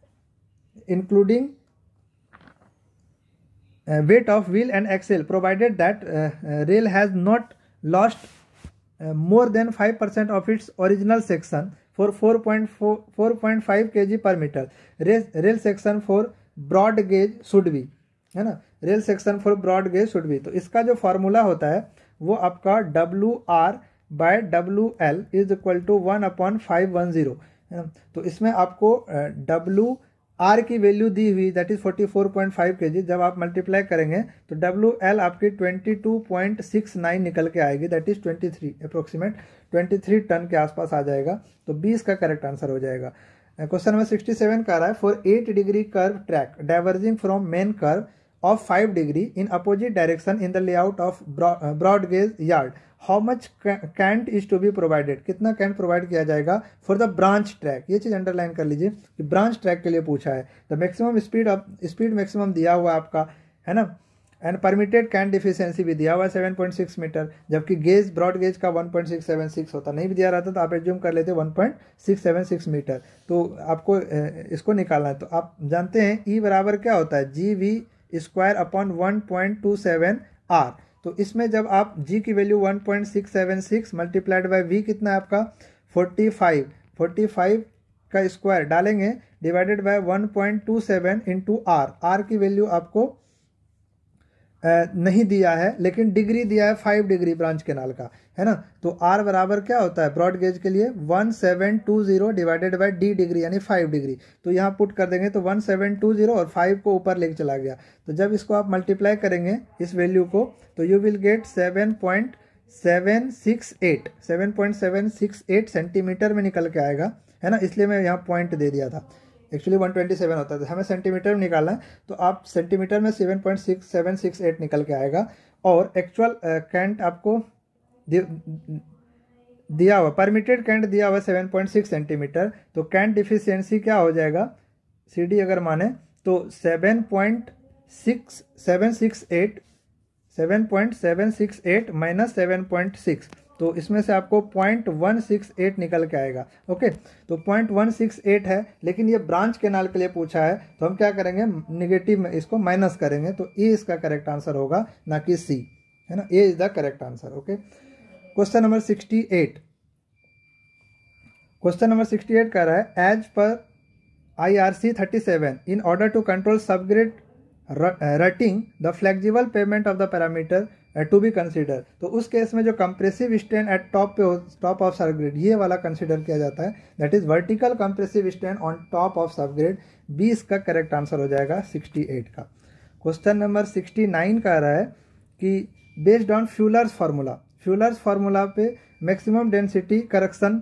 weight of wheel and axle provided that rail has not lost more than 5% of its original section for 4.5 kg per meter, rail section for broad gauge should be, है ना, rail section for broad gauge should be. तो इसका जो formula होता है वो आपका WR/WL is equal to 1/510, है ना। तो इसमें आपको WR की वैल्यू दी हुई दैट इज 44.5 kg, जब आप मल्टीप्लाई करेंगे तो WL आपकी 22.69 निकल के आएगी, दैट इज 23 अप्रोक्सीमेट 23 टन के आसपास आ जाएगा, तो 20 का करेक्ट आंसर हो जाएगा। क्वेश्चन नंबर 67 का रहा है for 8 degree curve track diverging from main curve of 5 degree in opposite direction in the layout of broad gauge yard, how much cant is to be provided, कितना cant provide किया जाएगा for the branch track, ये चीज underline कर लीजिए कि branch track के लिए पूछा है। द मैक्सिमम स्पीड मैक्सिमम दिया हुआ आपका, है ना, एंड परमिटेड कैंट डिफिशियंसी भी दिया हुआ है 7.6 मीटर, जबकि गेज ब्रॉड गेज का 1.676 होता, नहीं भी दिया रहता तो आप एज्यूम कर लेते 1.676 मीटर, तो आपको इसको निकालना है। तो आप जानते हैं ई बराबर क्या होता है, GV स्क्वायर अपॉन 1.27 R, तो इसमें जब आप G की वैल्यू 1.676 मल्टीप्लाइड बाय V कितना है आपका 45 का स्क्वायर डालेंगे डिवाइडेड बाय 1.27 इंटू R की वैल्यू आपको नहीं दिया है, लेकिन डिग्री दिया है 5 डिग्री ब्रांच कैनाल का, है ना। तो R बराबर क्या होता है ब्रॉड गेज के लिए 1720 डिवाइडेड बाय D डिग्री यानी 5 डिग्री, तो यहाँ पुट कर देंगे तो 1720 और 5 को ऊपर लेके चला गया, तो जब इसको आप मल्टीप्लाई करेंगे इस वैल्यू को तो यू विल गेट 7.768 सेंटीमीटर में निकल के आएगा, है ना, इसलिए मैं यहाँ पॉइंट दे दिया था, एक्चुअली 127 होता है, हमें सेंटीमीटर में निकालना है, तो आप सेंटीमीटर में 7.6768 निकल के आएगा। और एक्चुअल कैंट आपको दिया हुआ, परमिटेड कैंट दिया हुआ 7.6 सेंटीमीटर, तो कैंट डिफिशियंसी क्या हो जाएगा, CD अगर माने तो 7.768 माइनस 7.6, तो इसमें से आपको 0.168 निकल के आएगा। ओके, तो 0.168 है, लेकिन ये ब्रांच कैनाल के लिए पूछा है, तो हम क्या करेंगे, निगेटिव में इसको माइनस करेंगे, तो ए इसका करेक्ट आंसर होगा, ना कि सी, है ना, A is the correct answer. Okay, question number 68 कह रहा है as per IRC 37 in order to control subgrade rutting the flexible pavement of the parameter to be consider, तो उस केस में जो compressive strain at top of subgrade ये वाला कंसिडर किया जाता है, that is vertical compressive strain on top of subgrade. B इसका करेक्ट आंसर हो जाएगा 68 का। क्वेश्चन नंबर 69 का रहा है कि बेस्ड ऑन फ्यूलर्स फार्मूला पे maximum density correction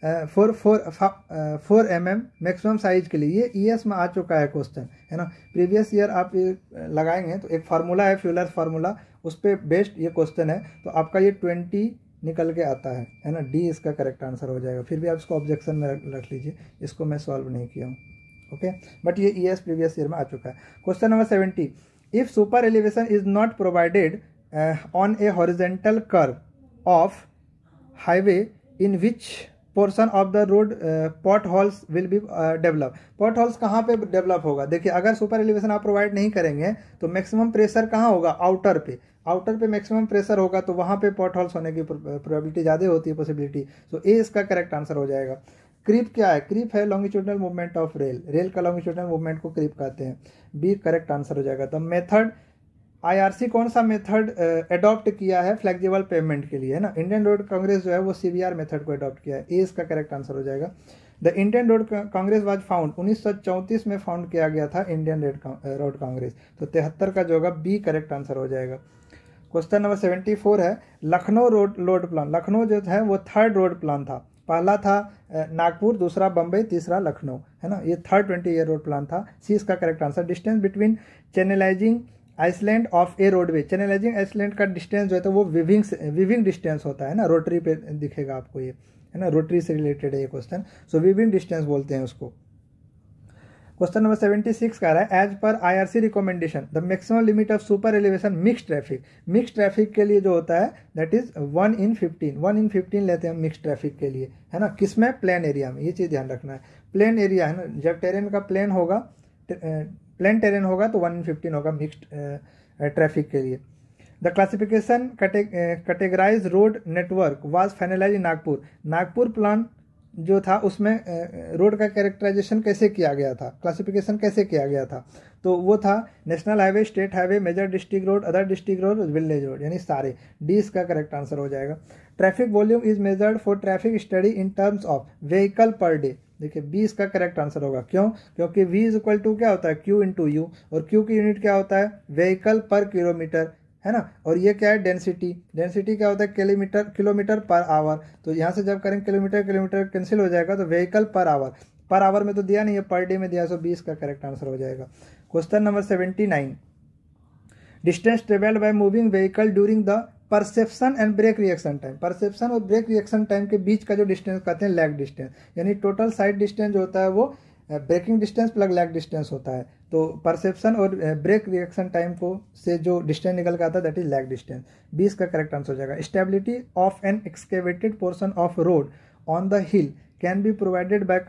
4 mm maximum size के लिए, ये ईएस में आ चुका है क्वेश्चन, है ना। प्रीवियस ईयर आप ये लगाएंगे तो एक फार्मूला है फ्यूलर्स फार्मूला, उस पर बेस्ड ये क्वेश्चन है, तो आपका ये 20 निकल के आता है ना। डी इसका करेक्ट आंसर हो जाएगा। फिर भी आप इसको ऑब्जेक्शन में रख लीजिए, इसको मैं सॉल्व नहीं किया हूँ, ओके, बट ये ईएस प्रीवियस ईयर में आ चुका है। Question number 70, if super elevation is not provided on a horizontal curve of highway in which portion of the road pot holes will be develop. Pot holes कहाँ पे develop होगा? देखिए, अगर सुपर एलिवेशन आप प्रोवाइड नहीं करेंगे तो maximum pressure कहाँ होगा? आउटर पे मैक्सिमम प्रेशर होगा, तो वहाँ पे पॉट होल्स होने की प्रोबेबिलिटी ज़्यादा होती है, पॉसिबिलिटी। तो ए इसका करेक्ट आंसर हो जाएगा। क्रीप क्या है? क्रीप है लॉन्गिट्यूडनल मूवमेंट ऑफ रेल का लॉन्गिट्यूडनल मूवमेंट को क्रीप कहते हैं। बी करेक्ट आंसर हो जाएगा। तो मेथड आईआरसी कौन सा मेथड अडॉप्ट किया है फ्लेक्सिबल पेमेंट के लिए, है ना? इंडियन रोड कांग्रेस जो है वो सीबीआर मेथड को अडॉप्ट किया है। ए इसका करेक्ट आंसर हो जाएगा। The Indian Road Congress was found 1934 में फाउंड किया गया था इंडियन रोड कांग्रेस। तो 73 का जो होगा बी करेक्ट आंसर हो जाएगा। क्वेश्चन नंबर 74 है लखनऊ रोड प्लान। लखनऊ जो है वो थर्ड रोड प्लान था। पहला था नागपुर, दूसरा बम्बई, तीसरा लखनऊ, है ना। ये थर्ड 20 ईयर रोड प्लान था। सी इसका correct answer. Distance between channelizing island of a roadway. Channelizing island का डिस्टेंस जो है तो वो विविंग डिस्टेंस होता है ना। रोटरी पे दिखेगा आपको ये, है ना, रोटरी से रिलेटेड है ये क्वेश्चन। सो विविंग डिस्टेंस बोलते हैं उसको। क्वेश्चन नंबर 76 का रहा है as per IRC recommendation the maximum limit of super elevation mix traffic. Mix traffic के लिए जो होता है दैट इज 1 in 15 लेते हैं मिक्स ट्रैफिक के लिए, है ना। किसमें? प्लेन एरिया में। ये चीज़ ध्यान रखना है। प्लेन एरिया है ना, जब टेरेन का प्लेन होगा, प्लेन टेरेन होगा तो 1 in 15 होगा मिक्स्ड ट्रैफिक के लिए। The classification categorize road network was finalize in Nagpur. Nagpur plan जो था उसमें रोड का कैरेक्टराइजेशन कैसे किया गया था, क्लासिफिकेशन कैसे किया गया था? तो वो था national highway, state highway, major district road, other district road, village road, यानी सारे। डी इसका करेक्ट आंसर हो जाएगा। Traffic volume is measured for traffic study in terms of vehicle per day. देखिए बी इसका करेक्ट आंसर होगा। क्यों? क्योंकि v इज इक्वल टू क्या होता है? q इंटू यू, और q की यूनिट क्या होता है? व्हीकल पर किलोमीटर, है ना। और ये क्या है? डेंसिटी। डेंसिटी क्या होता है? Kilometre per our. तो यहाँ से जब करेंगे किलोमीटर कैंसिल हो जाएगा, तो व्हीकल पर आवर में तो दिया नहीं है, पर डे में दिया। सो 20 का करेक्ट आंसर हो जाएगा। Question number 79 distance travelled by moving vehicle during the perception and brake reaction time. Perception और ब्रेक रिएक्शन टाइम के बीच का जो डिस्टेंस कहते हैं लैग डिस्टेंस, यानी टोटल साइड डिस्टेंस जो होता है वो braking distance plus lag distance होता है। तो परसेप्शन और ब्रेक रिएक्शन टाइम को से जो डिस्टेंस निकल के आता है दैट इज लैग डिस्टेंस। 20 का करेक्ट आंसर हो जाएगा। Stability of an excavated portion of road on the hill can be provided by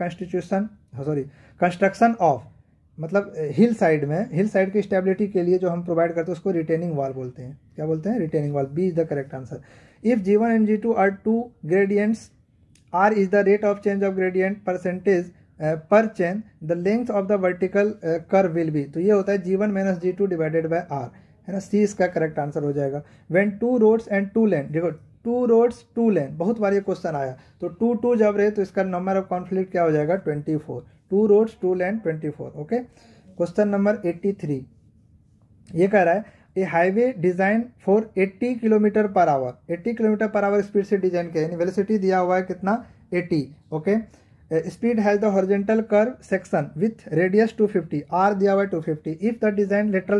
construction of, मतलब हिल साइड की स्टेबिलिटी के लिए जो हम प्रोवाइड करते हैं उसको रिटेनिंग वॉल बोलते हैं। क्या बोलते हैं? Retaining wall. B is the correct answer. If G1 and G2 are two gradients, R is the rate of change of gradient percentage per chain, the length of the vertical curve will be. तो ये होता है G1 minus G2 divided by R, है ना। सी इसका correct answer हो जाएगा। When 2 roads and 2 लेन, देखो 2 रोड्स 2 लेन बहुत बार ये क्वेश्चन आया, तो 2 जब रहे तो इसका नंबर ऑफ कॉन्फ्लिक्ट क्या हो जाएगा? 24। 2 roads 2 lane 24, okay. Question number 83 ये कह रहा है a highway design for 80 kilometre per hour. 80 kilometre per hour speed से डिजाइन किया, यानी वेलोसिटी दिया हुआ है कितना? 80, okay. Speed has the horizontal curve section with radius 250, R दिया हुआ है 250। If the design lateral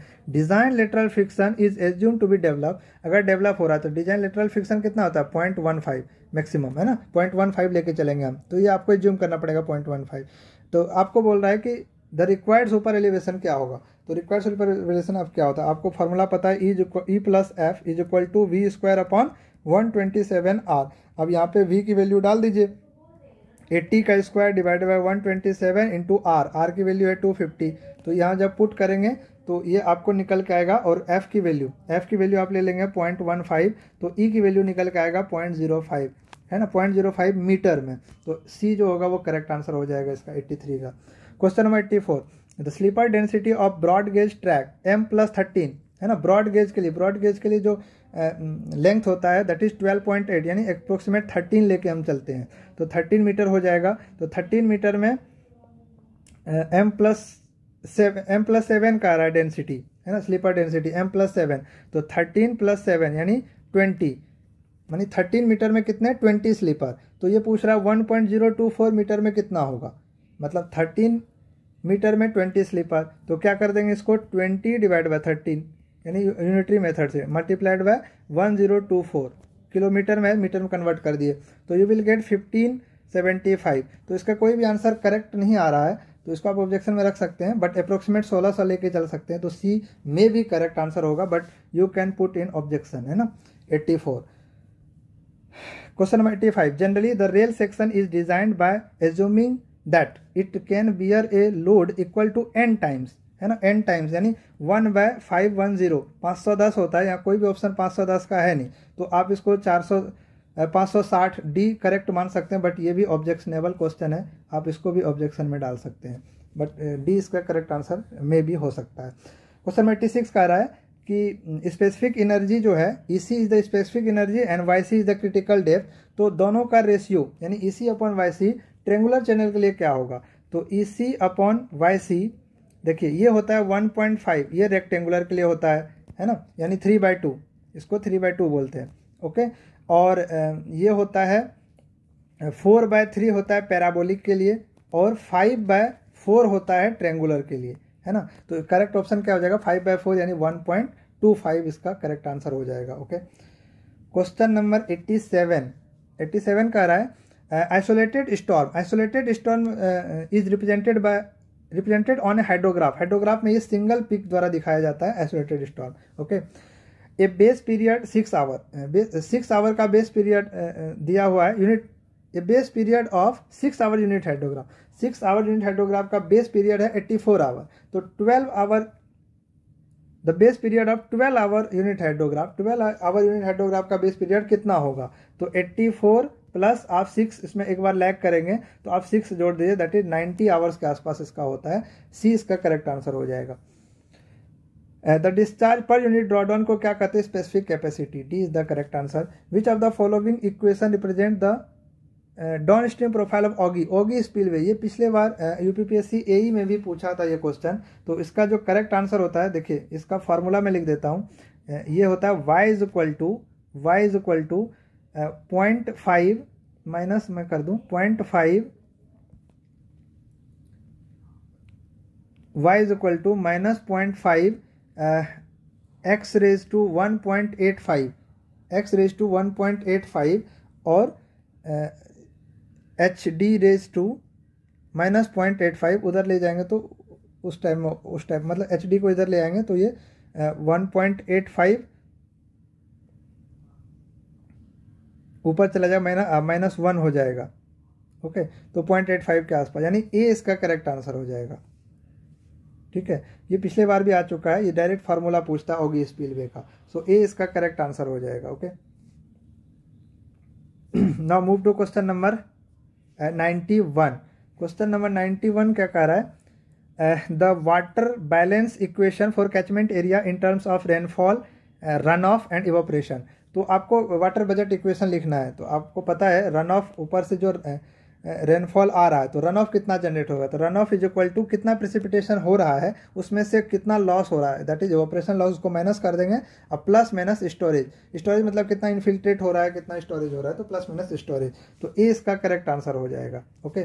friction is assume to be develop, अगर डेवलप हो रहा है तो डिजाइन लेटरल फ्रिक्शन कितना होता है? 0.15 मैक्सिमम, है ना। 0.15 लेके चलेंगे हम, तो ये आपको एज्यूम करना पड़ेगा 0.15। तो आपको बोल रहा है कि द रिक्वायर्ड सुपर एलिवेशन क्या होगा? तो रिक्वायर्ड सुपर एलिवेशन अब क्या होता है? आपको फॉर्मूला पता है, E plus F is equal to V square upon 127R। अब यहाँ पे v की वैल्यू डाल दीजिए, 80 का square divided by 127 into R की वैल्यू है 250। तो यहाँ जब पुट करेंगे तो ये आपको निकल के आएगा, और f की वैल्यू आप ले लेंगे 0.15, तो e की वैल्यू निकल के आएगा 0.05, है ना, 0.05 मीटर में। तो c जो होगा वो करेक्ट आंसर हो जाएगा इसका 83 का। क्वेश्चन नंबर 84 the sleeper density of broad gauge track M+13 है ना। ब्रॉड गेज के लिए जो लेंथ होता है दैट इज 12.8 यानी अप्रोक्सीमेट 13 लेके हम चलते हैं तो 13 मीटर हो जाएगा। तो 13 मीटर में m+7 का आ रहा है डेंसिटी, है ना, स्लीपर डेंसिटी m+7, तो 13+7 यानी 20, यानी 13 मीटर में कितने 20 स्लीपर। तो ये पूछ रहा है 1.024 मीटर में कितना होगा, मतलब 13 मीटर में 20 स्लीपर। तो क्या कर देंगे इसको 20 डिवाइड बाय 13 यानी यूनिटरी मेथड से मल्टीप्लाइड बाय 1024 किलोमीटर में मीटर में कन्वर्ट कर दिए तो यू विल गेट 1575। तो इसका कोई भी आंसर करेक्ट नहीं आ रहा है तो इसको आप ऑब्जेक्शन में रख सकते हैं, बट अप्रोक्सीमेट 1600 लेके चल सकते हैं। तो सी में भी करेक्ट आंसर होगा, but you can put in objection, है ना। 84 question number 85 generally the rail section is designed by assuming that it can bear a load equal to n times, है ना, n टाइम्स यानी 1/510 510 होता है, यहाँ कोई भी ऑप्शन 510 का है नहीं तो आप इसको 560 डी करेक्ट मान सकते हैं, बट ये भी ऑब्जेक्शनेबल क्वेश्चन है, आप इसको भी ऑब्जेक्शन में डाल सकते हैं, बट डी इसका करेक्ट आंसर में भी हो सकता है। क्वेश्चन 86 कह रहा है कि स्पेसिफिक एनर्जी जो है EC is the specific energy and YC is the critical depth, तो दोनों का रेशियो यानी EC upon YC triangular channel के लिए क्या होगा। तो EC अपॉन YC देखिए ये होता है 1.5, ये रेक्टेंगुलर के लिए होता है ना, यानी 3/2, इसको 3/2 बोलते हैं, ओके। और ये होता है 4/3 होता है पैराबोलिक के लिए और 5/4 होता है ट्रेंगुलर के लिए, है ना। तो करेक्ट ऑप्शन क्या हो जाएगा 5/4 यानी 1.25 इसका करेक्ट आंसर हो जाएगा, ओके। क्वेश्चन नंबर 87 कह रहा है isolated storm is represented on a hydrograph में ये सिंगल पिक द्वारा दिखाया जाता है isolated storm, okay. A base period 6 hour का बेस पीरियड दिया हुआ है unit, a base period of 6 hour unit hydrograph, 6 hour unit hydrograph का बेस पीरियड है 84 आवर, तो 12 hour the base period of 12 hour unit hydrograph, 12 hour unit hydrograph का base period कितना होगा। तो 84 प्लस आप 6 इसमें एक बार लैग करेंगे तो आप 6 जोड़ दीजिए, दैट इज 90 आवर्स के आसपास इसका होता है, सी इसका करेक्ट आंसर हो जाएगा। The discharge per unit drawdown को क्या कहते हैं specific capacity, D is the correct answer. Which of the following equation represent the downstream profile of ogee spillway, ये पिछले बार यूपीपीएससी एई में भी पूछा था ये क्वेश्चन। तो इसका जो करेक्ट आंसर होता है देखिए इसका फार्मूला में लिख देता हूँ, ये होता है y is equal to 0.5 minus मैं कर दूं 0.5 y is equal to minus 0.5 x raise to 1.85 और HD रेज टू माइनस 0.85 उधर ले जाएंगे तो उस टाइम मतलब HD को इधर ले आएंगे तो ये 1.85 ऊपर चला जाएगा -1 हो जाएगा, ओके। तो 0.85 के आसपास यानी ए इसका करेक्ट आंसर हो जाएगा, ठीक है। ये पिछले बार भी आ चुका है, ये डायरेक्ट फार्मूला पूछता है ऑगी स्पिलवे का, सो ए इसका करेक्ट आंसर हो जाएगा, okay. Now move to question number 91। Question number 91 क्या कह रहा है the water balance equation for catchment area in terms of rainfall, run off and evaporation. तो आपको वाटर बजट इक्वेशन लिखना है, तो आपको पता है रन ऑफ ऊपर से जो रेनफॉल आ रहा है तो रन ऑफ कितना जनरेट होगा, तो run off is equal to कितना प्रेसिपिटेशन हो रहा है उसमें से कितना लॉस हो रहा है, दैट इज इवोपरेशन लॉस को माइनस कर देंगे, अब प्लस माइनस स्टोरेज मतलब कितना इनफिल्ट्रेट हो रहा है कितना स्टोरेज हो रहा है, तो प्लस माइनस स्टोरेज, तो ए इसका करेक्ट आंसर हो जाएगा, okay.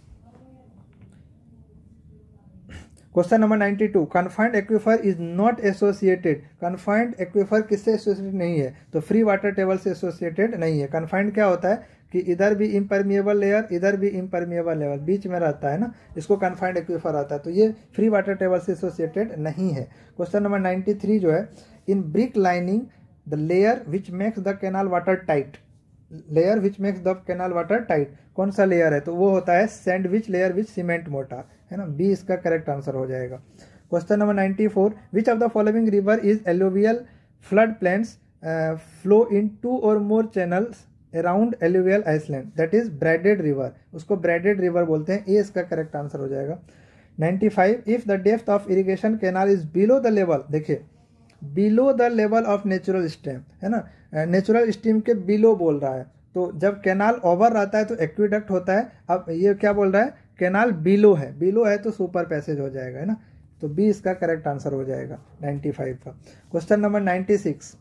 Question number 92 confined aquifer is not associated, confined aquifer किससे एसोसिएटेड नहीं है, तो फ्री वाटर टेबल से एसोसिएटेड नहीं है। कन्फाइंड क्या होता है कि इधर भी इम्परमिएबल लेयर इधर भी इम्परमिएबल लेयर बीच में रहता है ना, इसको कन्फाइंड एक्वीफर आता है, तो ये फ्री वाटर टेबल से एसोसिएटेड नहीं है। क्वेश्चन नंबर 93 जो है in brick lining the layer which makes the canal water tight, layer which makes the canal water tight कौन सा लेयर है, तो वो होता है sandwich layer which cement mortar, है ना, बी इसका करेक्ट आंसर हो जाएगा। Question number 94 which of the following river is alluvial flood plains flow in 2 और more channels around alluvial island, that is braided river, उसको ब्रैडेड रिवर बोलते हैं, ए इसका करेक्ट आंसर हो जाएगा। 95 if the depth of irrigation canal is below the level, देखिए below the level of natural stream, है ना, नेचुरल स्ट्रीम के बिलो बोल रहा है। तो जब कैनाल ओवर रहता है तो एक्विडक्ट होता है। अब ये क्या बोल रहा है, कैनाल बिलो है, बिलो है तो सुपर पैसेज हो जाएगा, है ना। तो बी इसका करेक्ट आंसर हो जाएगा 95 का। Question number 96,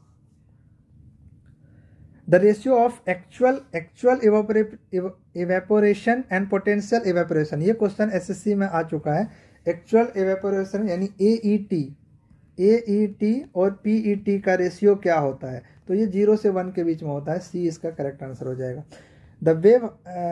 the ratio of actual evaporation and potential evaporation, ये क्वेश्चन एसएससी में आ चुका है। एक्चुअल इवेपोरेशन यानी एईटी और पीईटी का रेशियो क्या होता है, तो ये 0 से 1 के बीच में होता है। सी इसका करेक्ट आंसर हो जाएगा। द वेव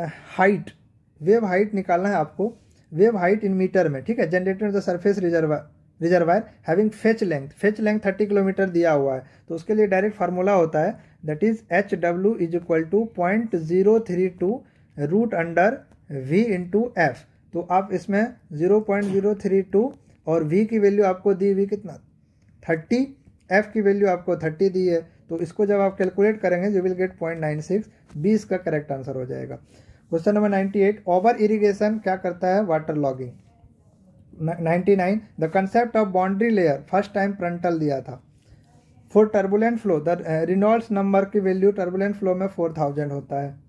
हाइट निकालना है आपको, वेव हाइट इन मीटर में, ठीक है। Generated the surface reservoir having fetch length 30 kilometre दिया हुआ है, तो उसके लिए डायरेक्ट फार्मूला होता है, that is HW is equal to 0.032 root under V into F. तो आप इसमें 0.032 और V की वैल्यू आपको दी हुई कितना 30, F की वैल्यू आपको 30 दी है, तो इसको जब आप कैलकुलेट करेंगे यू विल गेट 0.96। बी इसका करेक्ट आंसर हो जाएगा। क्वेश्चन नंबर 98, ओवर इरिगेशन क्या करता है, water logging. 99, the concept of boundary layer first time Prandtl दिया था। For turbulent flow the Reynolds number की वैल्यू टर्बुलेंट फ्लो में 4000 होता है।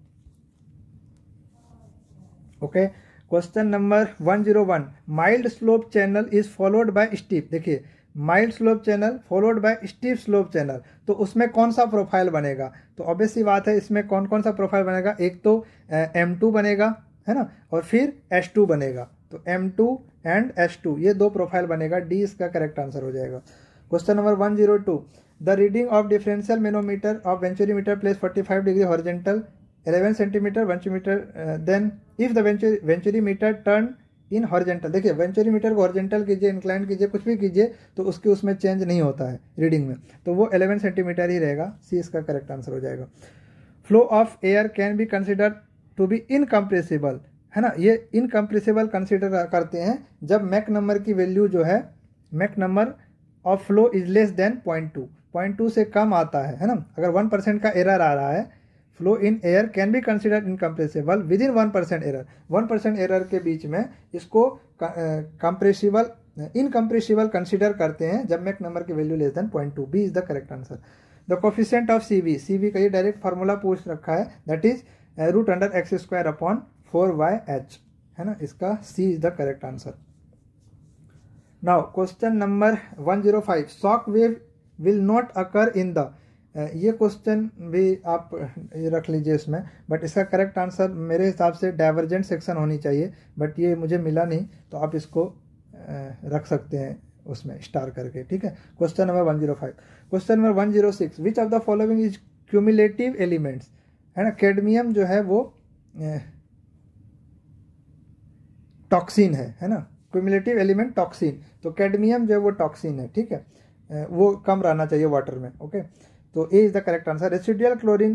Okay, question number 101, mild slope channel is followed by steep. देखिए, mild slope channel followed by steep slope channel, तो उसमें कौन सा प्रोफाइल बनेगा, तो ऑब्वियस सी बात है इसमें कौन कौन सा प्रोफाइल बनेगा, एक तो M2 बनेगा, है ना, और फिर H2 बनेगा। तो M2 एंड H2 ये दो प्रोफाइल बनेगा। डी इसका करेक्ट आंसर हो जाएगा। Question number 102, the reading of differential manometer of venturimeter place 45 degree horizontal 11 centimetre venturimeter, then if the venturimeter turn in horizontal. देखिए, वेंचुरीमीटर को हॉरिजेंटल कीजिए, इंक्लाइन कीजिए, कुछ भी कीजिए तो उसके उसमें चेंज नहीं होता है रीडिंग में, तो वो 11 सेंटीमीटर ही रहेगा। सी इसका करेक्ट आंसर हो जाएगा। Flow of air can be consider to be incompressible, है ना, ये इनकम्प्रेसिबल कंसिडर करते हैं जब मैक नंबर की वैल्यू जो है, Mach number of flow is less than 0.2 से कम आता है ना। अगर 1% का एरर आ रहा है, flow in air can be consider incompressible within 1% error, 1% error के बीच में इसको कंप्रेसिबल इनकम्प्रेसिबल कंसिडर करते हैं जब मैक नंबर की value less than 0.2। B is the correct answer. The coefficient of CV का ये डायरेक्ट फार्मूला पूछ रखा है, that is root under x² upon 4yh, है ना, इसका C is the correct answer. Now question number 105, shock wave will not occur in the, ये question भी आप रख लीजिए इसमें, बट इसका करेक्ट आंसर मेरे हिसाब से डाइवर्जेंट सेक्शन होनी चाहिए, बट ये मुझे मिला नहीं, तो आप इसको रख सकते हैं उसमें स्टार करके, ठीक है। Question number 105। Question number 106, which of the following is cumulative elements, है ना। कैडमियम जो है वो टॉक्सिन है ना, क्यूमुलेटिव एलिमेंट टॉक्सिन, तो कैडमियम जो है वो टॉक्सिन है, ठीक है, वो कम रहना चाहिए वाटर में। ओके, तो A is the correct answer. Residual chlorine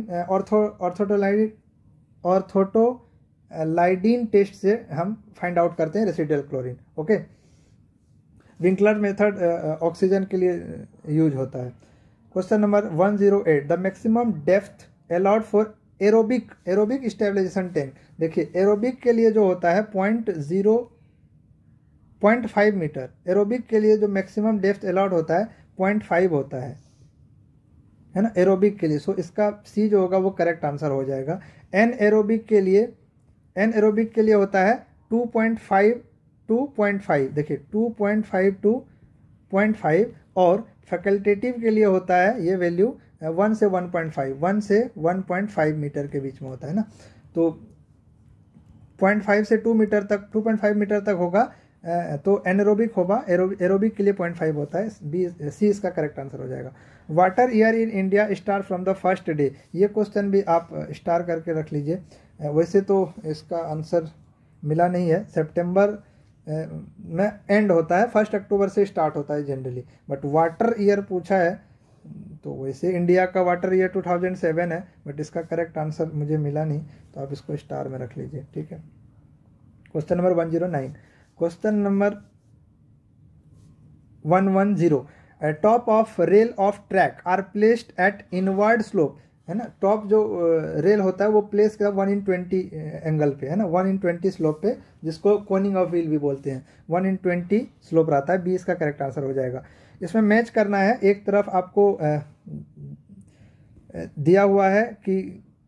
orthotolidine test से हम फाइंड आउट करते हैं residual chlorine. Okay, Winkler method oxygen के लिए यूज होता है। Question number 108, the maximum depth allowed for aerobic stabilisation tank. देखिए, एरोबिक के लिए जो होता है 0.5 मीटर, एरोबिक के लिए जो मैक्सिमम डेप्थ अलाउड होता है 0.5 होता है ना, एरोबिक के लिए। सो इसका सी जो होगा वो करेक्ट आंसर हो जाएगा। एन एरोबिक के लिए होता है 2.5, देखिए 2.5 to 0.5, और फैकल्टेटिव के लिए होता है ये वैल्यू 1 से 1.5 मीटर के बीच में होता है ना। तो 0.5 से 2.5 मीटर तक होगा तो एनएरोबिक होगा, एरोबिक के लिए 0.5 होता है। सी इसका करेक्ट आंसर हो जाएगा। Water year in India start from the first day, ये क्वेश्चन भी आप स्टार करके रख लीजिए। वैसे तो इसका आंसर मिला नहीं है, सितंबर में एंड होता है, 1 अक्टूबर से स्टार्ट होता है जनरली, बट वाटर ईयर पूछा है तो वैसे इंडिया का वाटर ईयर 2007 है, बट इसका करेक्ट आंसर मुझे मिला नहीं, तो आप इसको स्टार में रख लीजिए, ठीक है। Question number 109। Question number 110, top of rail of track are placed at inward slope, है ना। टॉप जो रेल होता है वो प्लेस का 1/20 एंगल पे, है ना, 1/20 स्लोप पे, जिसको कोनिंग ऑफ व्हील भी बोलते हैं। 1/20 स्लोप रहता है। बी इसका करेक्ट आंसर हो जाएगा। इसमें मैच करना है, एक तरफ आपको दिया हुआ है कि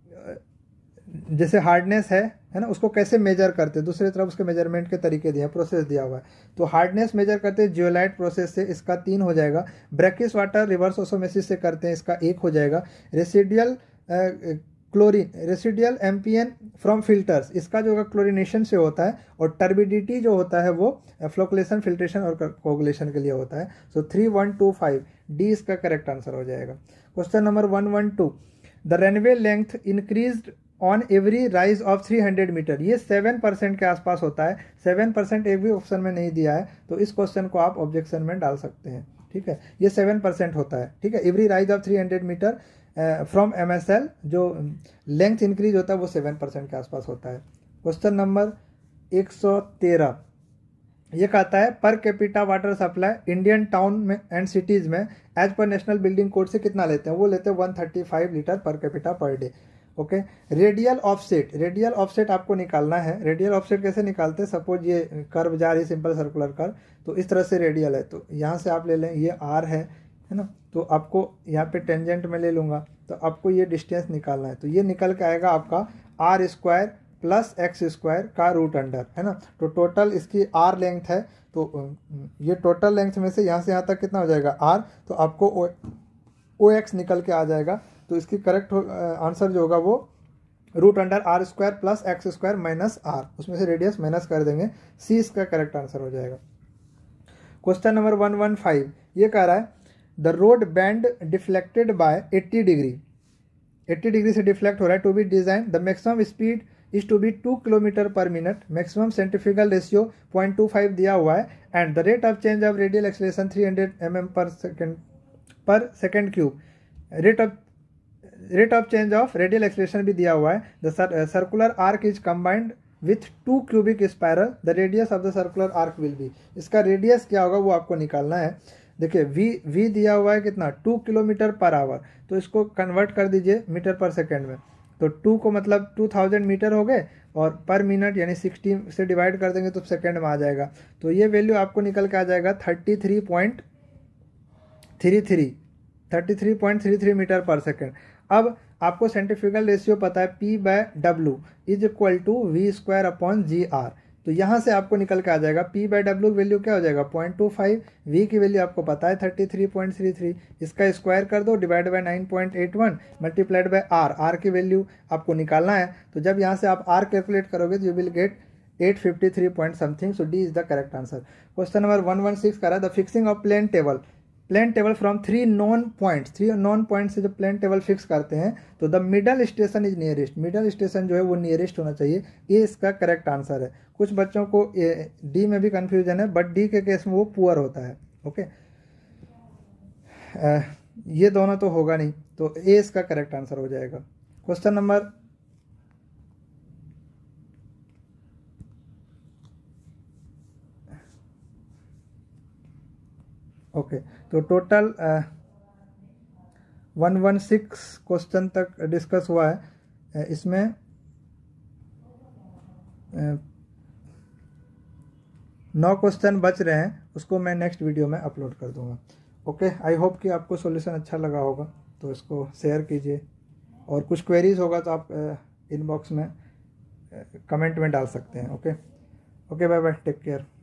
जैसे हार्डनेस है ना, उसको कैसे मेजर करते हैं, दूसरी तरफ उसके मेजरमेंट के तरीके दिए हैं, प्रोसेस दिया हुआ है। तो हार्डनेस मेजर करते हैं जियोलाइट प्रोसेस से, इसका 3 हो जाएगा। ब्रैकिश वाटर रिवर्स ऑस्मोसिस से करते हैं, इसका 1 हो जाएगा। रेसिडियल क्लोरीन, रेसिडियल एम्पियन फ्रॉम फिल्टर्स, इसका जो क्लोरीनेशन से होता है। और टर्बिडिटी जो होता है वो फ्लोकुलेशन, फिल्ट्रेशन और कोगुलेशन के लिए होता है। सो 3, 1, 2, 5 डी इसका करेक्ट आंसर हो जाएगा। Question number 112, the runway length increased on every rise of 300 metre, ये 7% के आसपास होता है। 7% एक भी ऑप्शन में नहीं दिया है, तो इस क्वेश्चन को आप ऑब्जेक्शन में डाल सकते हैं। ठीक है, ये 7% होता है। ठीक है, every rise of 300 metre from MSL जो लेंथ इंक्रीज होता है वो 7% के आसपास होता है। क्वेश्चन नंबर 113, ये कहता है per capita water supply Indian town में एंड सिटीज में as per national building code से कितना लेते हैं, वो लेते हैं 135 litre per capita per day. Okay, radial offset, radial offset आपको निकालना है। रेडियल ऑफसेट कैसे निकालते हैं, सपोज ये कर्व जा रही है, सिंपल सर्कुलर कर्व, तो इस तरह से रेडियल है, तो यहाँ से आप ले लें, ये R है ना, तो आपको यहाँ पे टेंजेंट में ले लूँगा, तो आपको ये डिस्टेंस निकालना है। तो ये निकल के आएगा आपका R² प्लस x² का रूट अंडर, है ना। तो टोटल इसकी R लेंथ है, तो ये टोटल लेंथ में से यहाँ तक कितना हो जाएगा R, तो आपको OX निकल के आ जाएगा। तो इसकी करेक्ट आंसर जो होगा वो root under R² plus x² minus R, उसमें से रेडियस माइनस कर देंगे, C इसका करेक्ट आंसर हो जाएगा। क्वेश्चन नंबर 115, ये कह रहा है the road bend deflected by 80 degree, 80 degree से डिफ्लेक्ट हो रहा है। To be design the maximum speed is to be 2 kilometre per minute, maximum centrifugal ratio 0.25 दिया हुआ है, and the rate of change of radial acceleration 300 mm per second cube, rate of change of radial acceleration भी दिया हुआ है। The circular arc is combined with 2 cubic spiral, the radius of the circular arc will be, इसका radius क्या होगा वो आपको निकालना है। देखिए v दिया हुआ है कितना, 2 किलोमीटर पर आवर, तो इसको कन्वर्ट कर दीजिए मीटर पर सेकेंड में, तो 2 को मतलब 2000 मीटर हो गए, और पर मिनट यानी 60 से डिवाइड कर देंगे तो सेकेंड में आ जाएगा। तो ये वैल्यू आपको निकल के आ जाएगा 33.33 मीटर पर सेकेंड। अब आपको सेंट्रीफ्यूगल रेशियो पता है P/W is equal to V²/GR, तो यहाँ से आपको निकल के आ जाएगा P/W वैल्यू क्या हो जाएगा 0.25, V की वैल्यू आपको पता है 33.33, इसका स्क्वायर कर दो, divide by 9.81 multiplied by R की वैल्यू आपको निकालना है। तो जब यहाँ से आप R कैलकुलेट करोगे तो you will get 853 point something, so D is the correct answer. Question number 116 कर रहा है the fixing of plane table from 3 known points, 3 known point से जब प्लेन टेबल फिक्स करते हैं तो the middle station is nearest, middle station जो है वो नियरेस्ट होना चाहिए, ये इसका करेक्ट आंसर है। कुछ बच्चों को डी में भी कंफ्यूजन है, बट डी के केस में वो पुअर होता है। ओके, ये दोनों तो होगा नहीं, तो ए इसका करेक्ट आंसर हो जाएगा। क्वेश्चन नंबर ओके, तो टोटल 116 क्वेश्चन तक डिस्कस हुआ है। इसमें 9 क्वेश्चन बच रहे हैं, उसको मैं नेक्स्ट वीडियो में अपलोड कर दूंगा। ओके, आई होप कि आपको सॉल्यूशन अच्छा लगा होगा, तो इसको शेयर कीजिए, और कुछ क्वेरीज होगा तो आप इनबॉक्स में कमेंट में डाल सकते हैं। Okay, bye bye, take care.